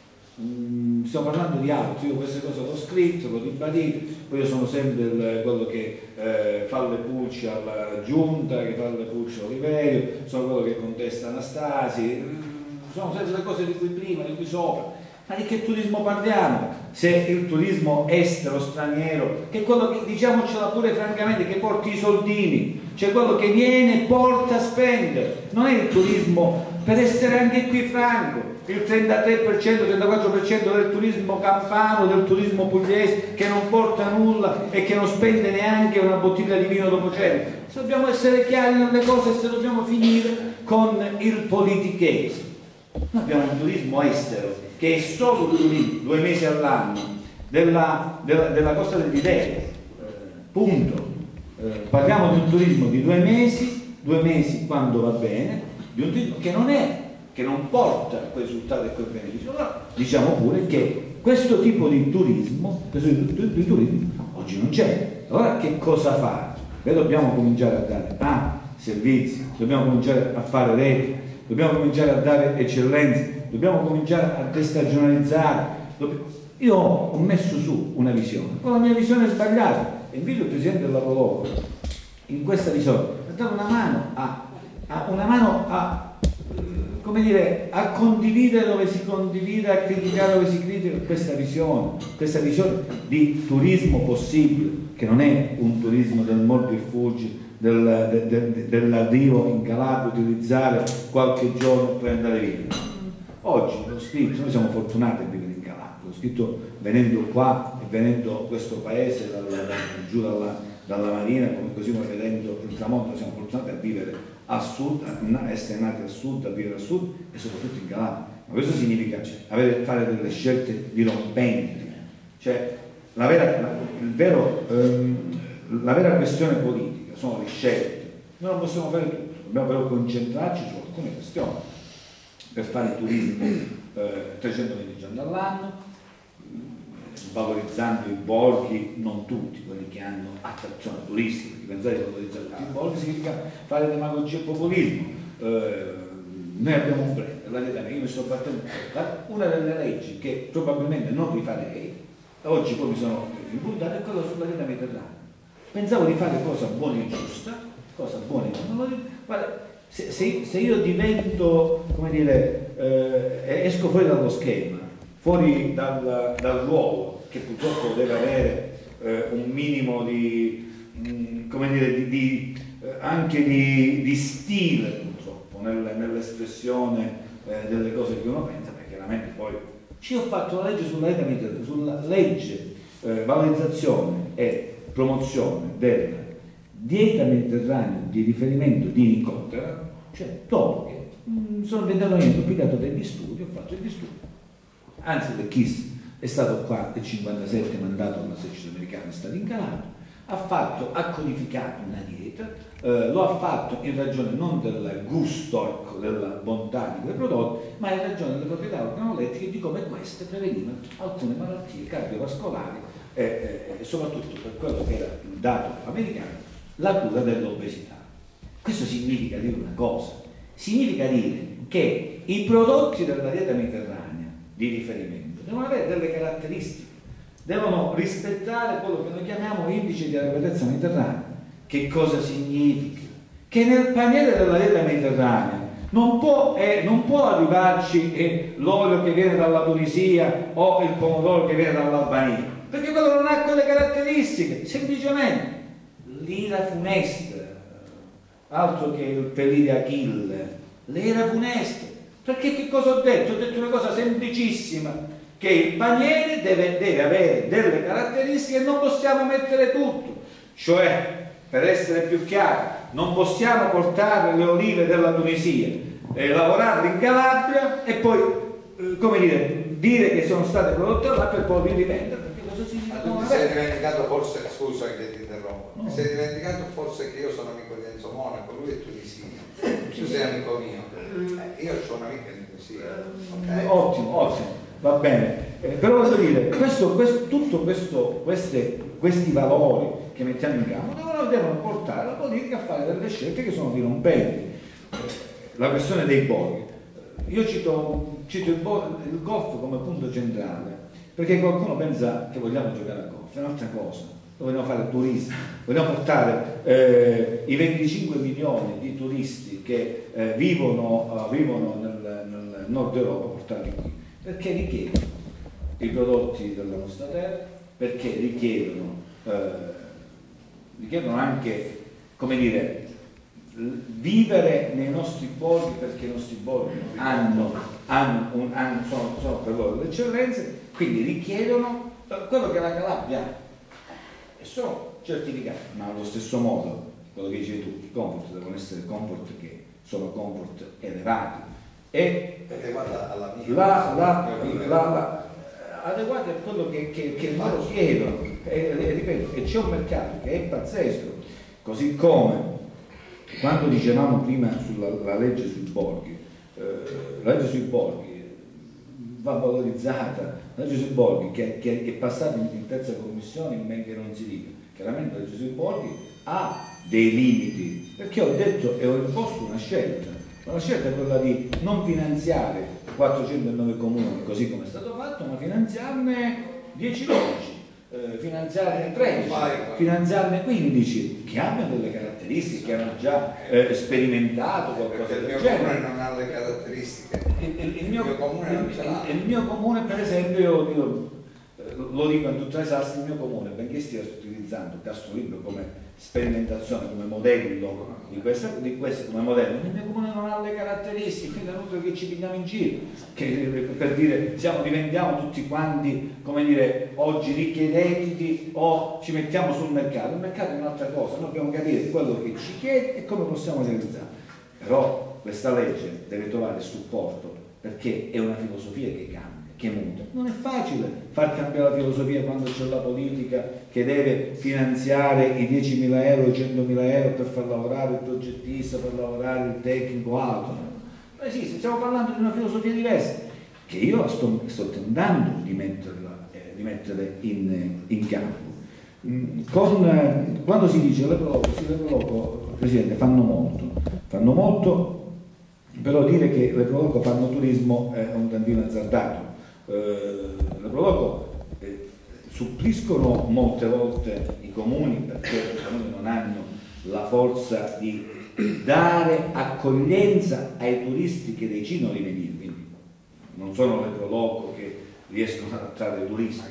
Mm, stiamo parlando di altro, io queste cose l'ho scritto, l'ho ribadito, poi io sono sempre il, quello che eh, fa le pulci alla giunta, che fa le pulci a Oliverio, sono quello che contesta Anastasi, mm, sono sempre le cose di cui prima, di cui sopra. Ma di che turismo parliamo? Se il turismo estero, straniero, che è quello che, diciamocela pure francamente, che porti i soldini, cioè quello che viene, porta, spende, non è il turismo, per essere anche qui franco, il trentatré per cento, trentaquattro per cento del turismo campano, del turismo pugliese, che non porta nulla e che non spende neanche una bottiglia di vino dopo cena. Se dobbiamo essere chiari nelle cose, se dobbiamo finire con il politichese. Noi abbiamo un turismo estero che è solo due mesi all'anno della, della, della Costa degli Dei, eh, punto. Eh, parliamo di un turismo di due mesi, due mesi quando va bene, di un turismo che non è, che non porta quei risultati e quei benefici. Allora diciamo pure che questo tipo di turismo, questo tipo di turismo oggi non c'è. Allora che cosa fare? Beh, dobbiamo cominciare a dare ah, servizi, dobbiamo cominciare a fare reti, dobbiamo cominciare a dare eccellenze, dobbiamo cominciare a destagionalizzare. Io ho messo su una visione, ma la mia visione è sbagliata, e invito il Presidente della Proloco in questa visione a dare una mano a, a, una mano a, come dire, a condividere dove si condivide, a criticare dove si critica questa visione, questa visione di turismo possibile, che non è un turismo del mordi e fuggi, del, de, de, dell'arrivo in Calabria, utilizzare qualche giorno per andare via. Oggi l'ho scritto, noi siamo fortunati a vivere in Calabria, l'ho scritto venendo qua e venendo a questo paese dalla, da, giù dalla, dalla Marina, come così come vedendo il tramonto, siamo fortunati a vivere a sud, a essere nati al sud, a vivere al sud e soprattutto in Calabria. Ma questo significa avere, fare delle scelte dirompenti, cioè la vera, la, il vero, ehm, la vera questione politica sono le scelte. Noi non possiamo fare tutto, dobbiamo però concentrarci su alcune questioni per fare il turismo eh, trecentoventi giorni all'anno, valorizzando i borghi, non tutti, quelli che hanno attrazione turistica, perché pensare di valorizzare tutti i borghi significa fare demagogia e populismo, eh, noi abbiamo un brand, la dieta io mi sto battendo, una delle leggi che probabilmente non rifarei, oggi poi mi sono impuntato, è quella sulla dieta mediterranea. Pensavo di fare cosa buona e giusta, cosa buona e giusta. Guarda, se, se, se io divento, come dire, eh, esco fuori dallo schema, fuori dal, dal ruolo, che purtroppo deve avere eh, un minimo di, mh, come dire, di, di, eh, anche di, di stile, purtroppo, nel, nell'espressione eh, delle cose che uno pensa, perché chiaramente poi ci ho fatto la legge sulla, sulla legge eh, valorizzazione e promozione della dieta mediterranea di riferimento di Nicotera, cioè dopo che mh, sono diventato niente, ho pigliato degli studi, ho fatto degli studi, anzi per chi è stato qua nel cinquantasette mandato all'esercito americano, è stato in Calabria, ha fatto, ha codificato una dieta, eh, lo ha fatto in ragione non del gusto, ecco, della bontà di quei prodotti, ma in ragione delle proprietà organolettiche di come queste prevenivano alcune malattie cardiovascolari e eh, eh, soprattutto per quello che era il dato americano, la cura dell'obesità. Questo significa dire una cosa, significa dire che i prodotti della dieta mediterranea di riferimento devono avere delle caratteristiche, devono rispettare quello che noi chiamiamo indice di adeguatezza mediterranea. Che cosa significa? Che nel paniere della dieta mediterranea non può, eh, non può arrivarci eh, l'olio che viene dalla Tunisia o il pomodoro che viene dall'Albania, perché quello non ha quelle caratteristiche, semplicemente l'ira funesta, altro che il pelì di Achille, l'ira funesta. Perché che cosa ho detto? Ho detto una cosa semplicissima, che il paniere deve, deve avere delle caratteristiche e non possiamo mettere tutto, cioè, per essere più chiari, non possiamo portare le olive della Tunisia e lavorarle in Calabria e poi, eh, come dire, dire che sono state prodotte là per poi rivendere. Tu ti sei dimenticato forse, scusa che ti interrompo, no. ti sei dimenticato forse che io sono amico di Enzo Monaco, lui è tunisino, tu sei amico mio, eh, io ho un'amica in Tunisia. Okay? Ottimo, ottimo, va bene, eh, però voglio dire, questo, questo, tutto questo, queste, questi valori che mettiamo in campo devono, devono portare la politica a fare delle scelte che sono dirompenti. La questione dei borghi, io cito, cito il, il golf come punto centrale, perché qualcuno pensa che vogliamo giocare a golf, è un'altra cosa, lo vogliamo fare turismo, vogliamo portare eh, i venticinque milioni di turisti che eh, vivono, uh, vivono nel, nel nord Europa, portarli qui, perché richiedono i prodotti della nostra terra, perché richiedono, eh, richiedono anche, come dire, vivere nei nostri borghi, perché i nostri borghi hanno, hanno un, hanno, sono, sono per loro le eccellenze, quindi richiedono quello che la Calabria ha e sono certificati, ma allo stesso modo quello che dicevi tu, i comfort devono essere comfort che sono comfort elevati e guarda alla mia la, la, la, la, adeguati a quello che, che, che loro chiedono e, e ripeto, e c'è un mercato che è pazzesco, così come quando dicevamo prima sulla la legge sui borghi, eh, la legge sui borghi va valorizzata, la legge sui borghi che, che, che è passata in, in terza commissione in men che non si dica, chiaramente la legge sui borghi ha dei limiti, perché ho detto e ho imposto una scelta, la scelta è quella di non finanziare quattrocentonove comuni così come è stato fatto, ma finanziarne dieci dodici. Eh, finanziarne tredici, finanziarne quindici che abbiano delle caratteristiche, che hanno già eh, sperimentato qualcosa del genere. Il mio comune non ha le caratteristiche. Il, il, il, mio, il mio comune non ce l'ha. Il, il mio comune, per esempio, io, io lo dico in tutta l'esasto, il mio comune, benché stia utilizzando Castro Libro come sperimentazione, come modello di questa, di questa come modello, il mio comune non ha le caratteristiche, quindi è inutile che ci pigliamo in giro, che, per dire siamo, diventiamo tutti quanti, come dire, oggi richiedenti o ci mettiamo sul mercato. Il mercato è un'altra cosa, noi dobbiamo capire quello che ci chiede e come possiamo realizzare. Però questa legge deve trovare supporto, perché è una filosofia che cambia, che muta. Non è facile far cambiare la filosofia quando c'è la politica che deve finanziare i diecimila euro, i centomila euro per far lavorare il progettista, per lavorare il tecnico, altro. Non esiste, stiamo parlando di una filosofia diversa che io sto, sto tentando di metterla, eh, di mettere in, in campo. Con, eh, quando si dice le proloco, sì, le proloco, Presidente, fanno molto, fanno molto però dire che le Proloco fanno turismo è un tantino azzardato. Eh, le Proloco eh, suppliscono molte volte i comuni perché i comuni non hanno la forza di dare accoglienza ai turisti che decidono di venire, quindi non sono le Proloco che riescono ad attrarre turisti.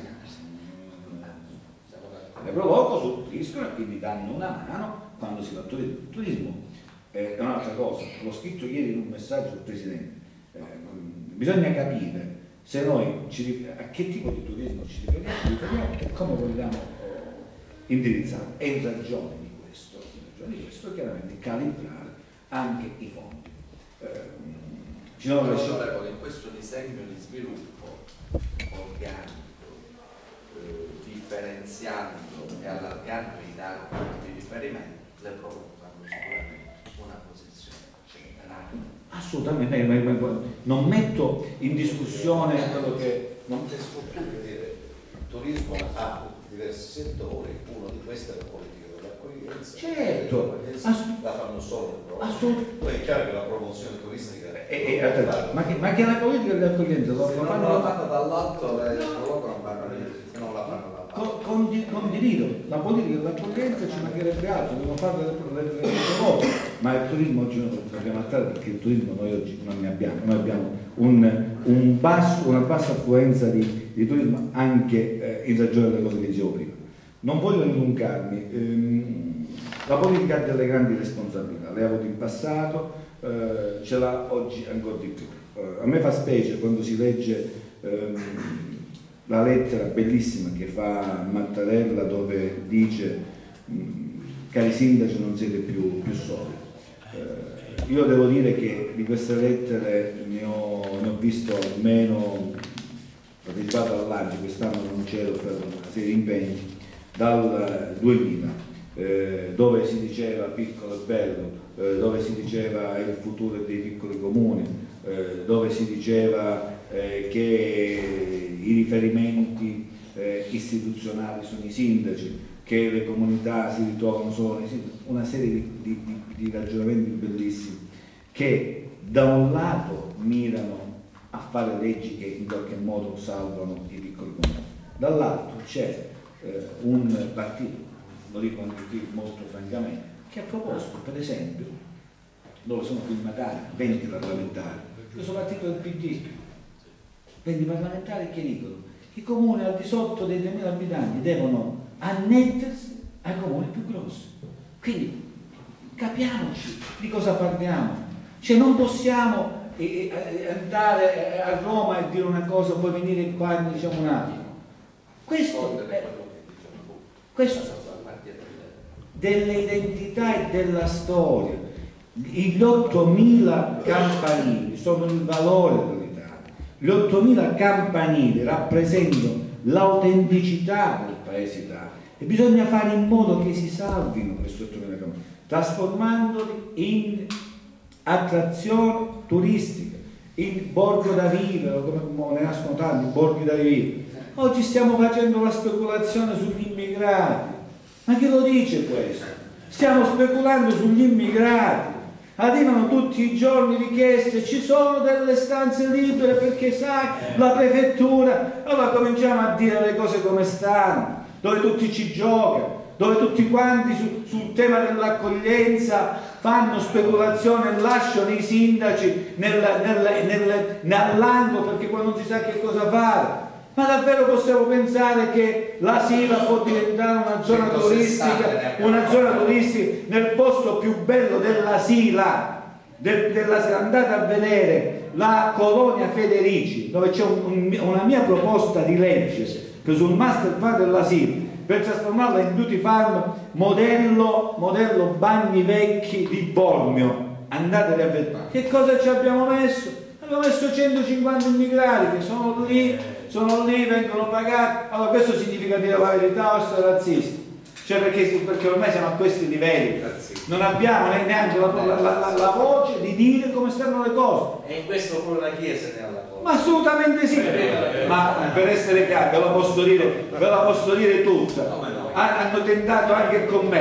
Le Proloco suppliscono e quindi danno una mano quando si fa turismo. Il turismo è un'altra cosa, l'ho scritto ieri in un messaggio al Presidente, eh, bisogna capire se noi ci, a che tipo di turismo ci riferiamo e come vogliamo eh, indirizzare. E in ragione di questo, in ragione di questo chiaramente calibrare anche i fondi. Eh, ci sono le scelte in questo disegno di sviluppo organico, eh, differenziando e allargando i dati di riferimento, le Proloco hanno sicuramente una posizione centrale. Assolutamente, non metto in discussione quello che... Non ti sfugge dire, il turismo ha diversi settori, uno di questi è la politica dell'accoglienza. Certo, la fanno solo le Proloco. Poi è chiaro che la promozione turistica e, e, ma, che, ma che la politica dell'accoglienza lo, lo fanno, non la fanno dall'alto, le Proloco non fanno niente, non la fanno dall'alto. Con, condivido, la politica dell'accoglienza ci mancherebbe altro, devono fare le, le, le, le cose, ma il turismo oggi non lo dobbiamo fare perché il turismo noi oggi non ne abbiamo, noi abbiamo un, un basso, una bassa affluenza di, di turismo anche eh, in ragione delle cose che dicevo prima. Non voglio dilungarmi, ehm, la politica ha delle grandi responsabilità, l'ha avuto in passato, eh, ce l'ha oggi ancora di più. Eh, a me fa specie quando si legge ehm, la lettera bellissima che fa Mattarella dove dice cari sindaci non siete più, più soli. Eh, io devo dire che di queste lettere ne ho, ne ho visto almeno, partecipato all'A G I, quest'anno non c'ero per una serie di impegni, dal duemila, eh, dove si diceva piccolo e bello, eh, dove si diceva il futuro dei piccoli comuni, eh, dove si diceva eh, che i riferimenti eh, istituzionali sono i sindaci, che le comunità si ritrovano solo nei sindaci, una serie di, di, di, di ragionamenti bellissimi che da un lato mirano a fare leggi che in qualche modo salvano i piccoli comuni, dall'altro c'è eh, un partito, lo dico anche qui molto francamente, che ha proposto per esempio, dove sono firmatari venti parlamentari, questo partito del P D, venti parlamentari che dicono che i comuni al di sotto dei tremila abitanti devono annettersi ai comuni più grossi. Quindi capiamoci di cosa parliamo, cioè non possiamo eh, eh, andare a Roma e dire una cosa, poi venire qua e diciamo un attimo. Questo è, questo delle identità e della storia. Gli ottomila campanili sono il valore dell'Italia. Gli ottomila campanili rappresentano l'autenticità del paese Italia e bisogna fare in modo che si salvino questi ottomila campanili, trasformandoli in attrazione turistica, in borgo da vivere, come ne nascono tanti, borghi da vivere. Oggi stiamo facendo la speculazione sugli immigrati. Ma chi lo dice questo? Stiamo speculando sugli immigrati. Arrivano tutti i giorni richieste, ci sono delle stanze libere perché sai, la prefettura, allora cominciamo a dire le cose come stanno, dove tutti ci giocano, dove tutti quanti su, sul tema dell'accoglienza fanno speculazione e lasciano i sindaci nel, nel, nel, nell'angolo perché poi non si sa che cosa fare. Ma davvero possiamo pensare che la Sila può diventare una zona turistica, una zona turistica nel posto più bello della Sila, de, della, andate a vedere la colonia Federici, dove c'è un, un, una mia proposta di legge che sul master plan della Sila per trasformarla in beauty farm modello, modello bagni vecchi di Bormio. Andate a vedere che cosa ci abbiamo messo? Abbiamo messo centocinquanta immigrati che sono lì, sono lì, vengono pagati. Allora questo significa dire la verità o essere razzisti? Cioè perché, perché ormai siamo a questi livelli, non abbiamo neanche la, la, la, la voce di dire come stanno le cose. E in questo pure la Chiesa ne ha la cosa. Ma assolutamente sì, ma per essere chiaro, ve la posso dire, ve la posso dire tutta. Hanno tentato anche con me,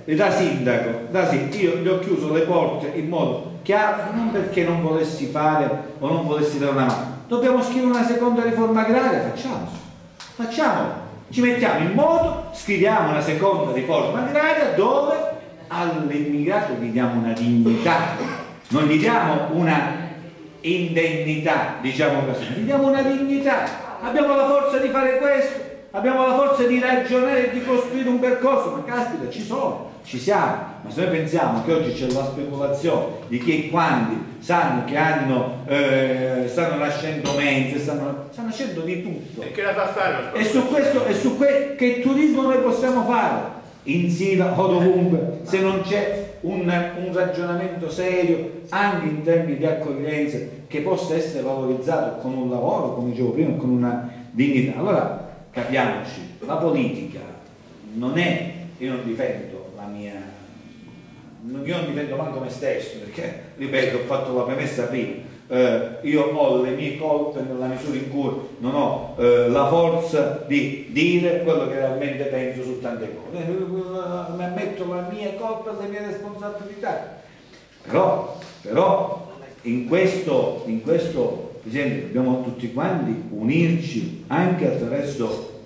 da sindaco, da sindaco, io gli ho chiuso le porte in modo chiaro, non perché non volessi fare o non volessi dare una mano. Dobbiamo scrivere una seconda riforma agraria, facciamoci, facciamolo, ci mettiamo in moto, scriviamo una seconda riforma agraria dove all'immigrato gli diamo una dignità, non gli diamo una indennità, diciamo così, gli diamo una dignità. Abbiamo la forza di fare questo, abbiamo la forza di ragionare e di costruire un percorso, ma caspita, ci sono, ci siamo. Ma se noi pensiamo che oggi c'è la speculazione di chi e quanti sanno che hanno eh, stanno nascendo mense, stanno, stanno nascendo di tutto, e che la fa fare? E su questo, e su que, che turismo noi possiamo fare in Sila o dovunque, se non c'è un, un ragionamento serio anche in termini di accoglienza che possa essere valorizzato con un lavoro, come dicevo prima, con una dignità. Allora capiamoci, la politica non è, io non difendo la mia, io non difendo manco me stesso, perché ripeto, ho fatto la premessa prima, eh, io ho le mie colpe nella misura in cui non ho eh, la forza di dire quello che realmente penso su tante cose, mi ammetto la mia colpa e le mie responsabilità, però, però in questo, in questo Presidente, dobbiamo tutti quanti unirci anche attraverso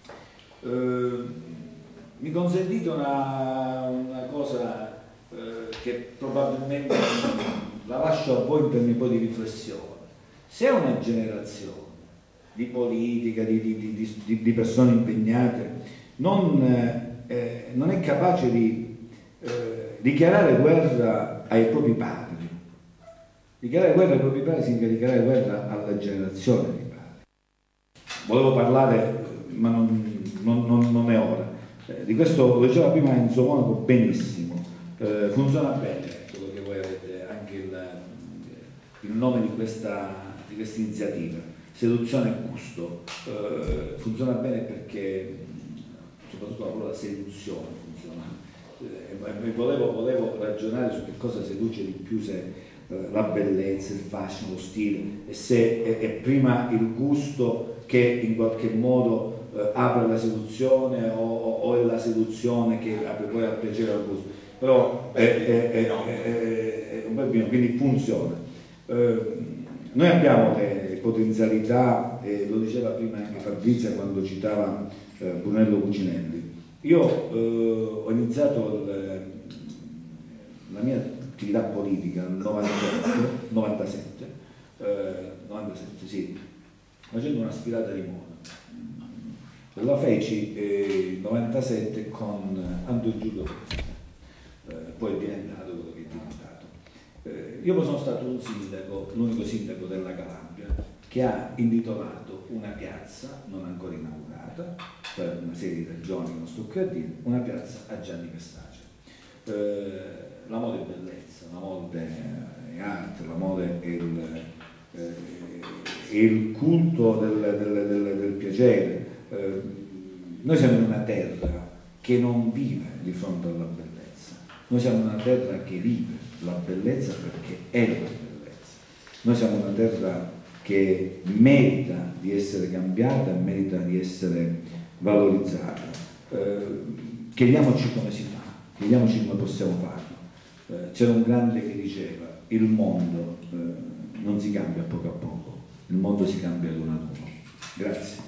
eh, mi consentite una, una cosa eh, che probabilmente la lascio a voi per un po' di riflessione. Se una generazione di politica, di, di, di, di, di persone impegnate non, eh, non è capace di eh, dichiarare guerra ai propri padri, dichiarare guerra ai propri padri significa dichiarare guerra alla generazione dei padri. Volevo parlare, ma non, non, non, non è ora. Eh, di questo lo diceva prima Enzo Monaco benissimo. Eh, funziona bene quello che voi avete, anche il, il nome di questa, di questa iniziativa, seduzione e gusto. Eh, funziona bene perché, soprattutto la parola seduzione funziona. Eh, volevo, volevo ragionare su che cosa seduce di più, se la bellezza, il fascino, lo stile, e se è, è prima il gusto che in qualche modo eh, apre la seduzione o, o è la seduzione che apre poi al piacere al gusto, però è, è, è, è, è un bel vino, quindi funziona. Eh, noi abbiamo le potenzialità, e lo diceva prima anche Fabrizia quando citava eh, Brunello Cucinelli. Io eh, ho iniziato il, la mia attività politica nel novantasette, eh, novantasette sì, facendo una sfilata di moda. La feci nel eh, novantasette con Anto Giulio, eh, poi è diventato quello che è diventato. Eh, io poi sono stato un sindaco, l'unico sindaco della Calabria, che ha intitolato una piazza non ancora inaugurata, per una serie di ragioni che non sto qui a dire, una piazza a Gianni Versace. Eh, la moda è bellezza, la moda è arte, la moda è il, eh, è il culto del, del, del, del piacere. Eh, noi siamo in una terra che non vive di fronte alla bellezza, noi siamo una terra che vive la bellezza perché è la bellezza, noi siamo una terra che merita di essere cambiata, merita di essere valorizzata. Eh, chiediamoci come si fa, chiediamoci come possiamo farlo. Eh, c'era un grande che diceva: il mondo eh, non si cambia a poco a poco, il mondo si cambia ad uno ad uno. Grazie.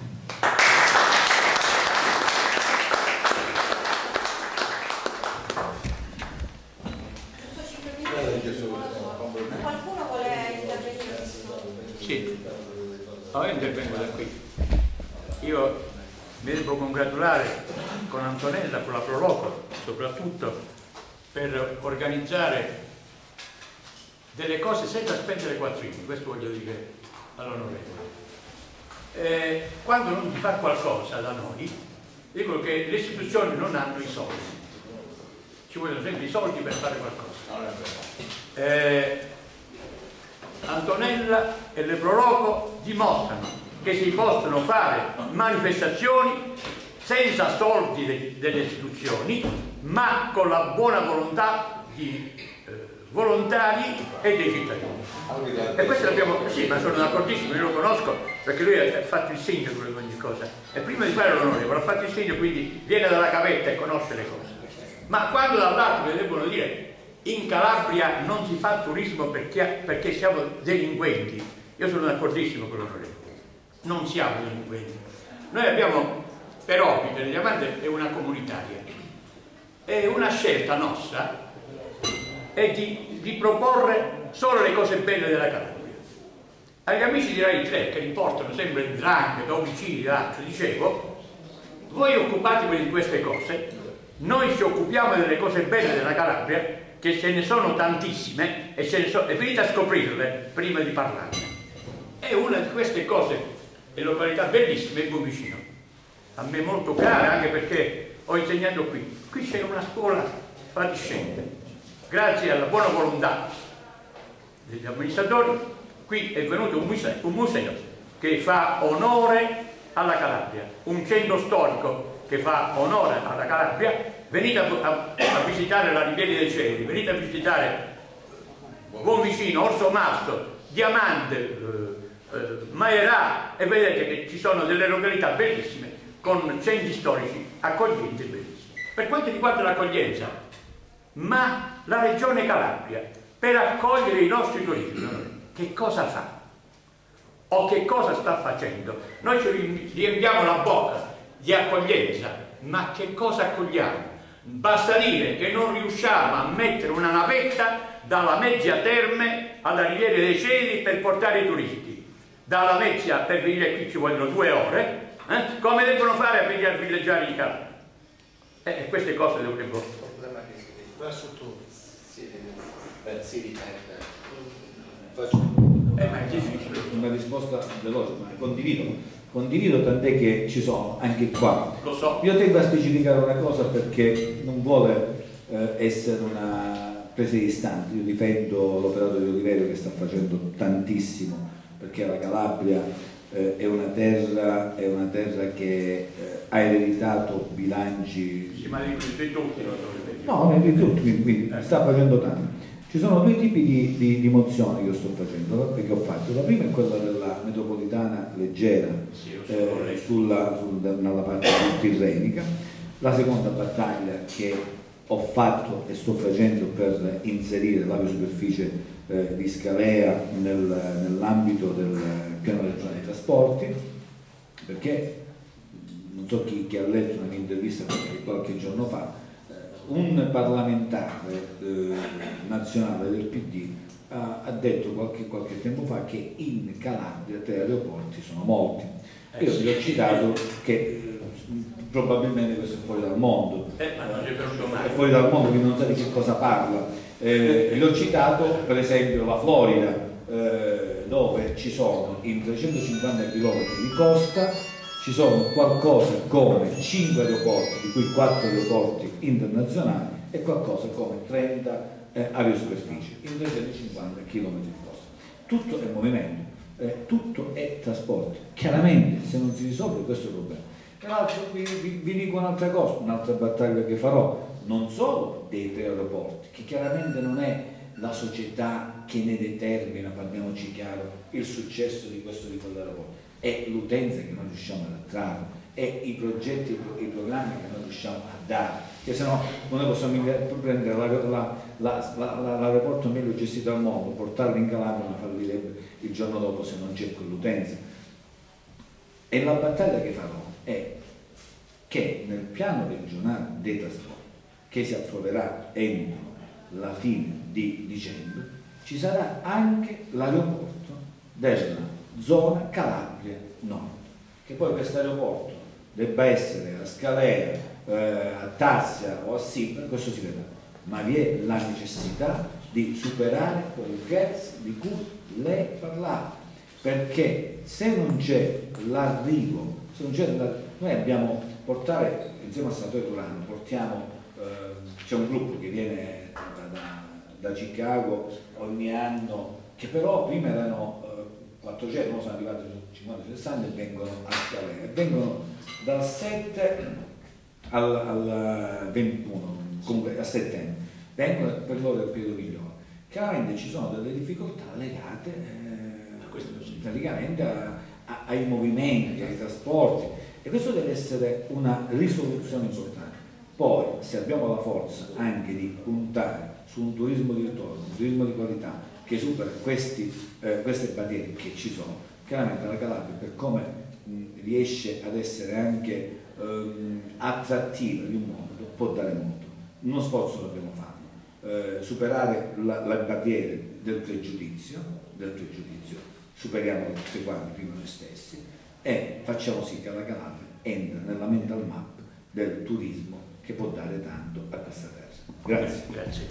Qualcuno vuole intervenire? Sì, no, io intervengo da qui. Io mi devo congratulare con Antonella, con la Proloco soprattutto, per organizzare delle cose senza spendere quattrini, questo voglio dire all'onorevole. Eh, quando non si fa qualcosa da noi, dicono che le istituzioni non hanno i soldi, ci vogliono sempre i soldi per fare qualcosa. Eh, Antonella e le Proloco dimostrano che si possono fare manifestazioni senza soldi de delle istituzioni, ma con la buona volontà di eh, volontari e dei cittadini. E questo l'abbiamo, sì, ma sono d'accordissimo, io lo conosco perché lui ha fatto il sindaco di ogni cosa. E prima di fare l'onorevole ha fatto il sindaco, quindi viene dalla cavetta e conosce le cose. ma quando dall'altro le devono dire in Calabria non si fa turismo perché, perché siamo delinquenti, io sono d'accordissimo con l'onorevole, non siamo delinquenti. Noi abbiamo per ospite il Diamante è una comunitaria, e una scelta nostra è di, di proporre solo le cose belle della Calabria. Agli amici di Rai tre che riportano sempre il drangheta o vicini d'altro, dicevo, voi occupatevi di queste cose, noi ci occupiamo delle cose belle della Calabria, che ce ne sono tantissime e, ce ne so, e venite a scoprirle prima di parlarne. E una di queste cose è località bellissime, è Buonvicino, a me molto cara, anche perché ho insegnato qui. Qui c'è una scuola fatiscente, grazie alla buona volontà degli amministratori. Qui è venuto un museo, un museo che fa onore alla Calabria, un centro storico che fa onore alla Calabria. Venite a, a, a visitare la Riviera dei Cieli, venite a visitare Buonvicino, Orso Marzo, Diamante, eh, eh, Maierà, e vedete che ci sono delle località bellissime con centri storici accoglienti e bellissimi. Per quanto riguarda l'accoglienza, ma la Regione Calabria per accogliere i nostri turisti che cosa fa? O che cosa sta facendo? Noi ci riempiamo la bocca di accoglienza, ma che cosa accogliamo? Basta dire che non riusciamo a mettere una navetta dalla Mezzia Terme alla Riviera dei Cieli per portare i turisti. Dalla Mezzia per venire qui ci vogliono due ore, eh? Come devono fare a venire a villeggiare in Calabria? E eh, queste cose dovrebbero... Il problema che si ripete. Faccio una risposta veloce, ma condivido. Condivido, tant'è che ci sono anche qua. Lo so. Io tengo a specificare una cosa perché non vuole eh, essere una presa di distante. Io difendo l'operato di Oliverio che sta facendo tantissimo, perché la Calabria eh, è una terra, è una terra che eh, ha ereditato bilanci. Sì, ma di tutti, no, di tutti, quindi eh. sta facendo tanto. Ci sono due tipi di, di, di mozioni che io sto facendo, che ho fatto. La prima è quella della metropolitana leggera, sì, eh, sulla, sul, nella parte tirrenica. La seconda battaglia che ho fatto e sto facendo per inserire l'aviosuperficie eh, di Scalea nel, nell'ambito del piano regionale dei trasporti, perché non so chi, chi ha letto una mia intervista qualche, qualche giorno fa, un parlamentare eh, nazionale del P D ha, ha detto qualche, qualche tempo fa che in Calabria tre aeroporti sono molti. Io vi ho citato che eh, probabilmente questo è fuori dal mondo, eh, ma non è, è fuori dal mondo, quindi non sa di che cosa parla. Eh, vi ho citato per esempio la Florida, eh, dove ci sono in trecentocinquanta chilometri di costa ci sono qualcosa come cinque aeroporti, di cui quattro aeroporti internazionali, e qualcosa come trenta eh, aviosuperfici in trecentocinquanta chilometri di costa. Tutto è movimento, eh, tutto è trasporto. Chiaramente se non si risolve questo problema. Tra l'altro vi, vi, vi dico un'altra cosa, un'altra battaglia che farò, non solo dei tre aeroporti, che chiaramente non è la società che ne determina, parliamoci chiaro, il successo di questo di quell'aeroporto, è l'utenza che noi riusciamo ad attrarre, è i progetti, i programmi che noi riusciamo a dare, che se no noi possiamo prendere l'aeroporto meglio gestito al mondo, portarlo in Calabria, ma fallirebbe il giorno dopo se non c'è quell'utenza. E la battaglia che farò è che nel piano regionale dei trasporti, che si approverà entro la fine di dicembre, ci sarà anche l'aeroporto della zona Calabria Nord, che poi questo aeroporto debba essere a Scalea, eh, a Tassia o a Sibra, questo si vedrà, ma vi è la necessità di superare quel gap di cui lei parlava, perché se non c'è l'arrivo, se non c'è la, noi abbiamo portare insieme al senatore Turano, portiamo, eh, c'è un gruppo che viene da, da, da Chicago ogni anno, che però prima erano quattrocento, ora sono arrivati cinquanta sessanta e vengono a Scalea, e vengono dal sette al, al ventuno, comunque a settembre, vengono per loro del periodo migliore. Chiaramente ci sono delle difficoltà legate eh, praticamente a, a, ai movimenti, ai trasporti, e questo deve essere una risoluzione importante. Poi, se abbiamo la forza anche di puntare su un turismo di ritorno, un turismo di qualità che supera questi, eh, queste barriere che ci sono, chiaramente la Calabria, per come mh, riesce ad essere anche ehm, attrattiva di un mondo, può dare molto. Uno sforzo dobbiamo farlo, eh, superare la, la barriera del pregiudizio, del pregiudizio, superiamolo tutti quanti, prima noi stessi, e facciamo sì che la Calabria entra nella mental map del turismo che può dare tanto a questa terra. Grazie. Grazie.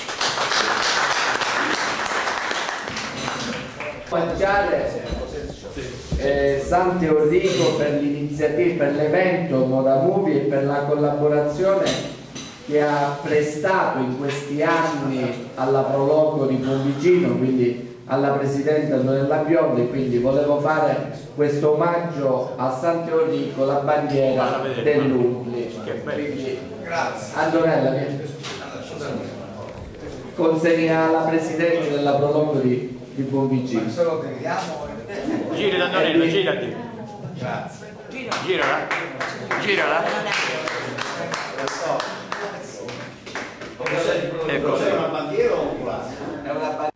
Mangiare eh, Santi Enrico per l'iniziativa, per l'evento Moda Movie e per la collaborazione che ha prestato in questi anni alla Proloco di Pompigino, quindi alla Presidente Antonella Biondi. Quindi volevo fare questo omaggio a Santi Enrico, la bandiera dell'Umbri. Grazie. Antonella, consegna alla Presidente della Proloco di di Pompigino. Se lo teniamo. Gira Antonello, girati. Grazie. Girala. Girala. Ecco. Cos'è una bandiera o un classico? È una bandiera.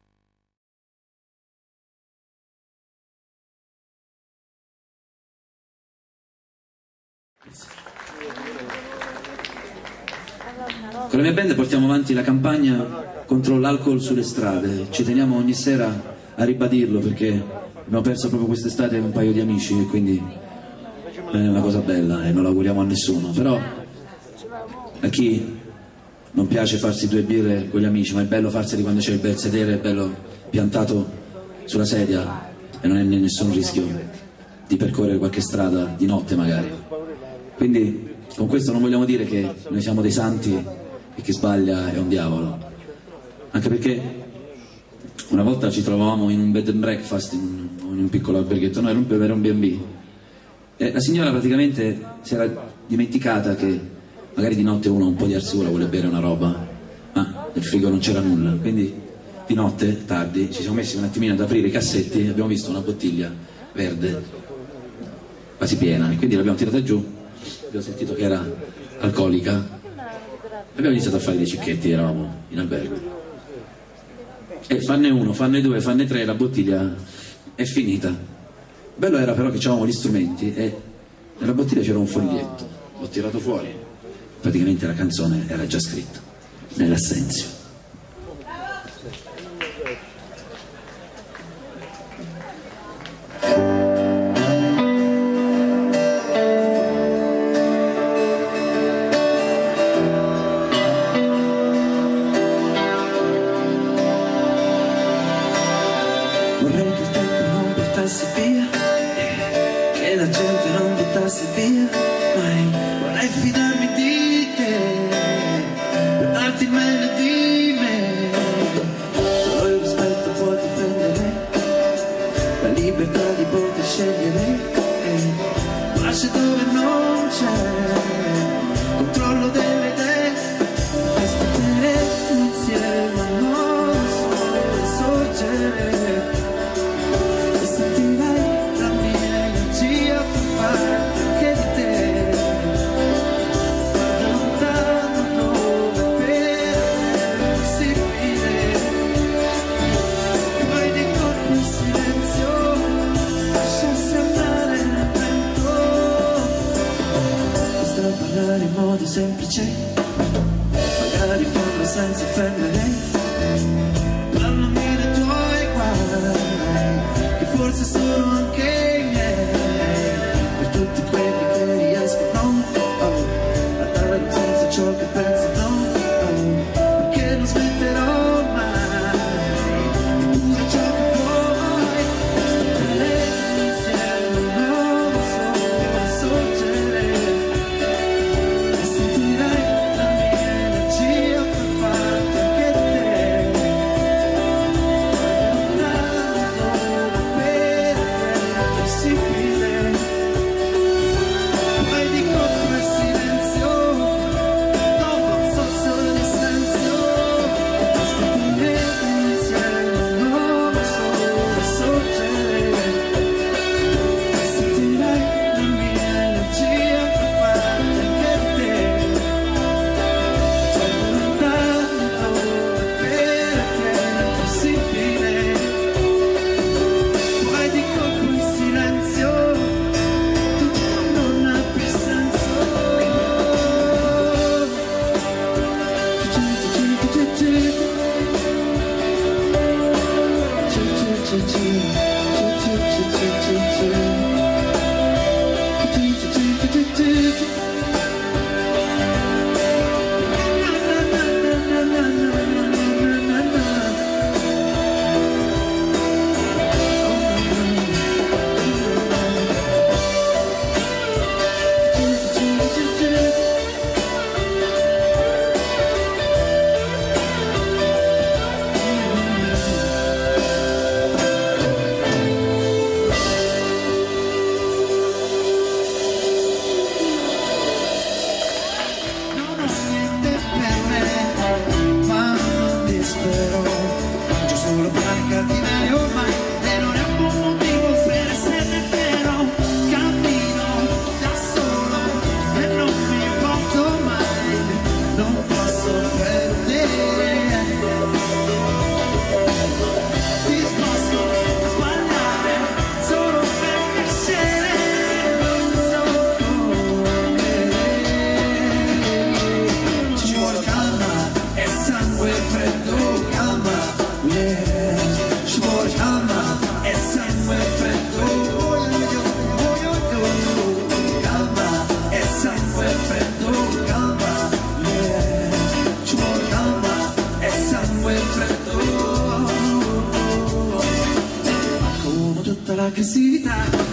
Con la mia band portiamo avanti la campagna contro l'alcol sulle strade. Ci teniamo ogni sera a ribadirlo perché abbiamo perso proprio quest'estate un paio di amici e quindi è una cosa bella e non l'auguriamo a nessuno. Però a chi non piace farsi due birre con gli amici, ma è bello farseli quando c'è il bel sedere, è bello piantato sulla sedia e non è nessun rischio di percorrere qualche strada di notte magari. Quindi con questo non vogliamo dire che noi siamo dei santi e chi sbaglia è un diavolo, anche perché una volta ci trovavamo in un bed and breakfast, in un, in un piccolo alberghetto, no, era un, era un B and B, e la signora praticamente si era dimenticata che magari di notte uno un po' di arsura vuole bere una roba, ma nel frigo non c'era nulla, quindi di notte, tardi, ci siamo messi un attimino ad aprire i cassetti e abbiamo visto una bottiglia verde quasi piena e quindi l'abbiamo tirata giù, abbiamo sentito che era alcolica. Abbiamo iniziato a fare dei cicchetti, eravamo in albergo. E fanne uno, fanne due, fanne tre, la bottiglia è finita. Bello era però che avevamo gli strumenti e nella bottiglia c'era un foglietto. L'ho tirato fuori. Praticamente la canzone era già scritta, nell'assenzio. Che per te. Disposto a sbagliare solo per piacere, non so come. Ci vuole calma e sangue freddo, calma, yeah. Ci vuole calma e sangue freddo, calma e sangue freddo, calma, yeah. Ci vuole calma e sangue freddo, come tutta l'aggressività.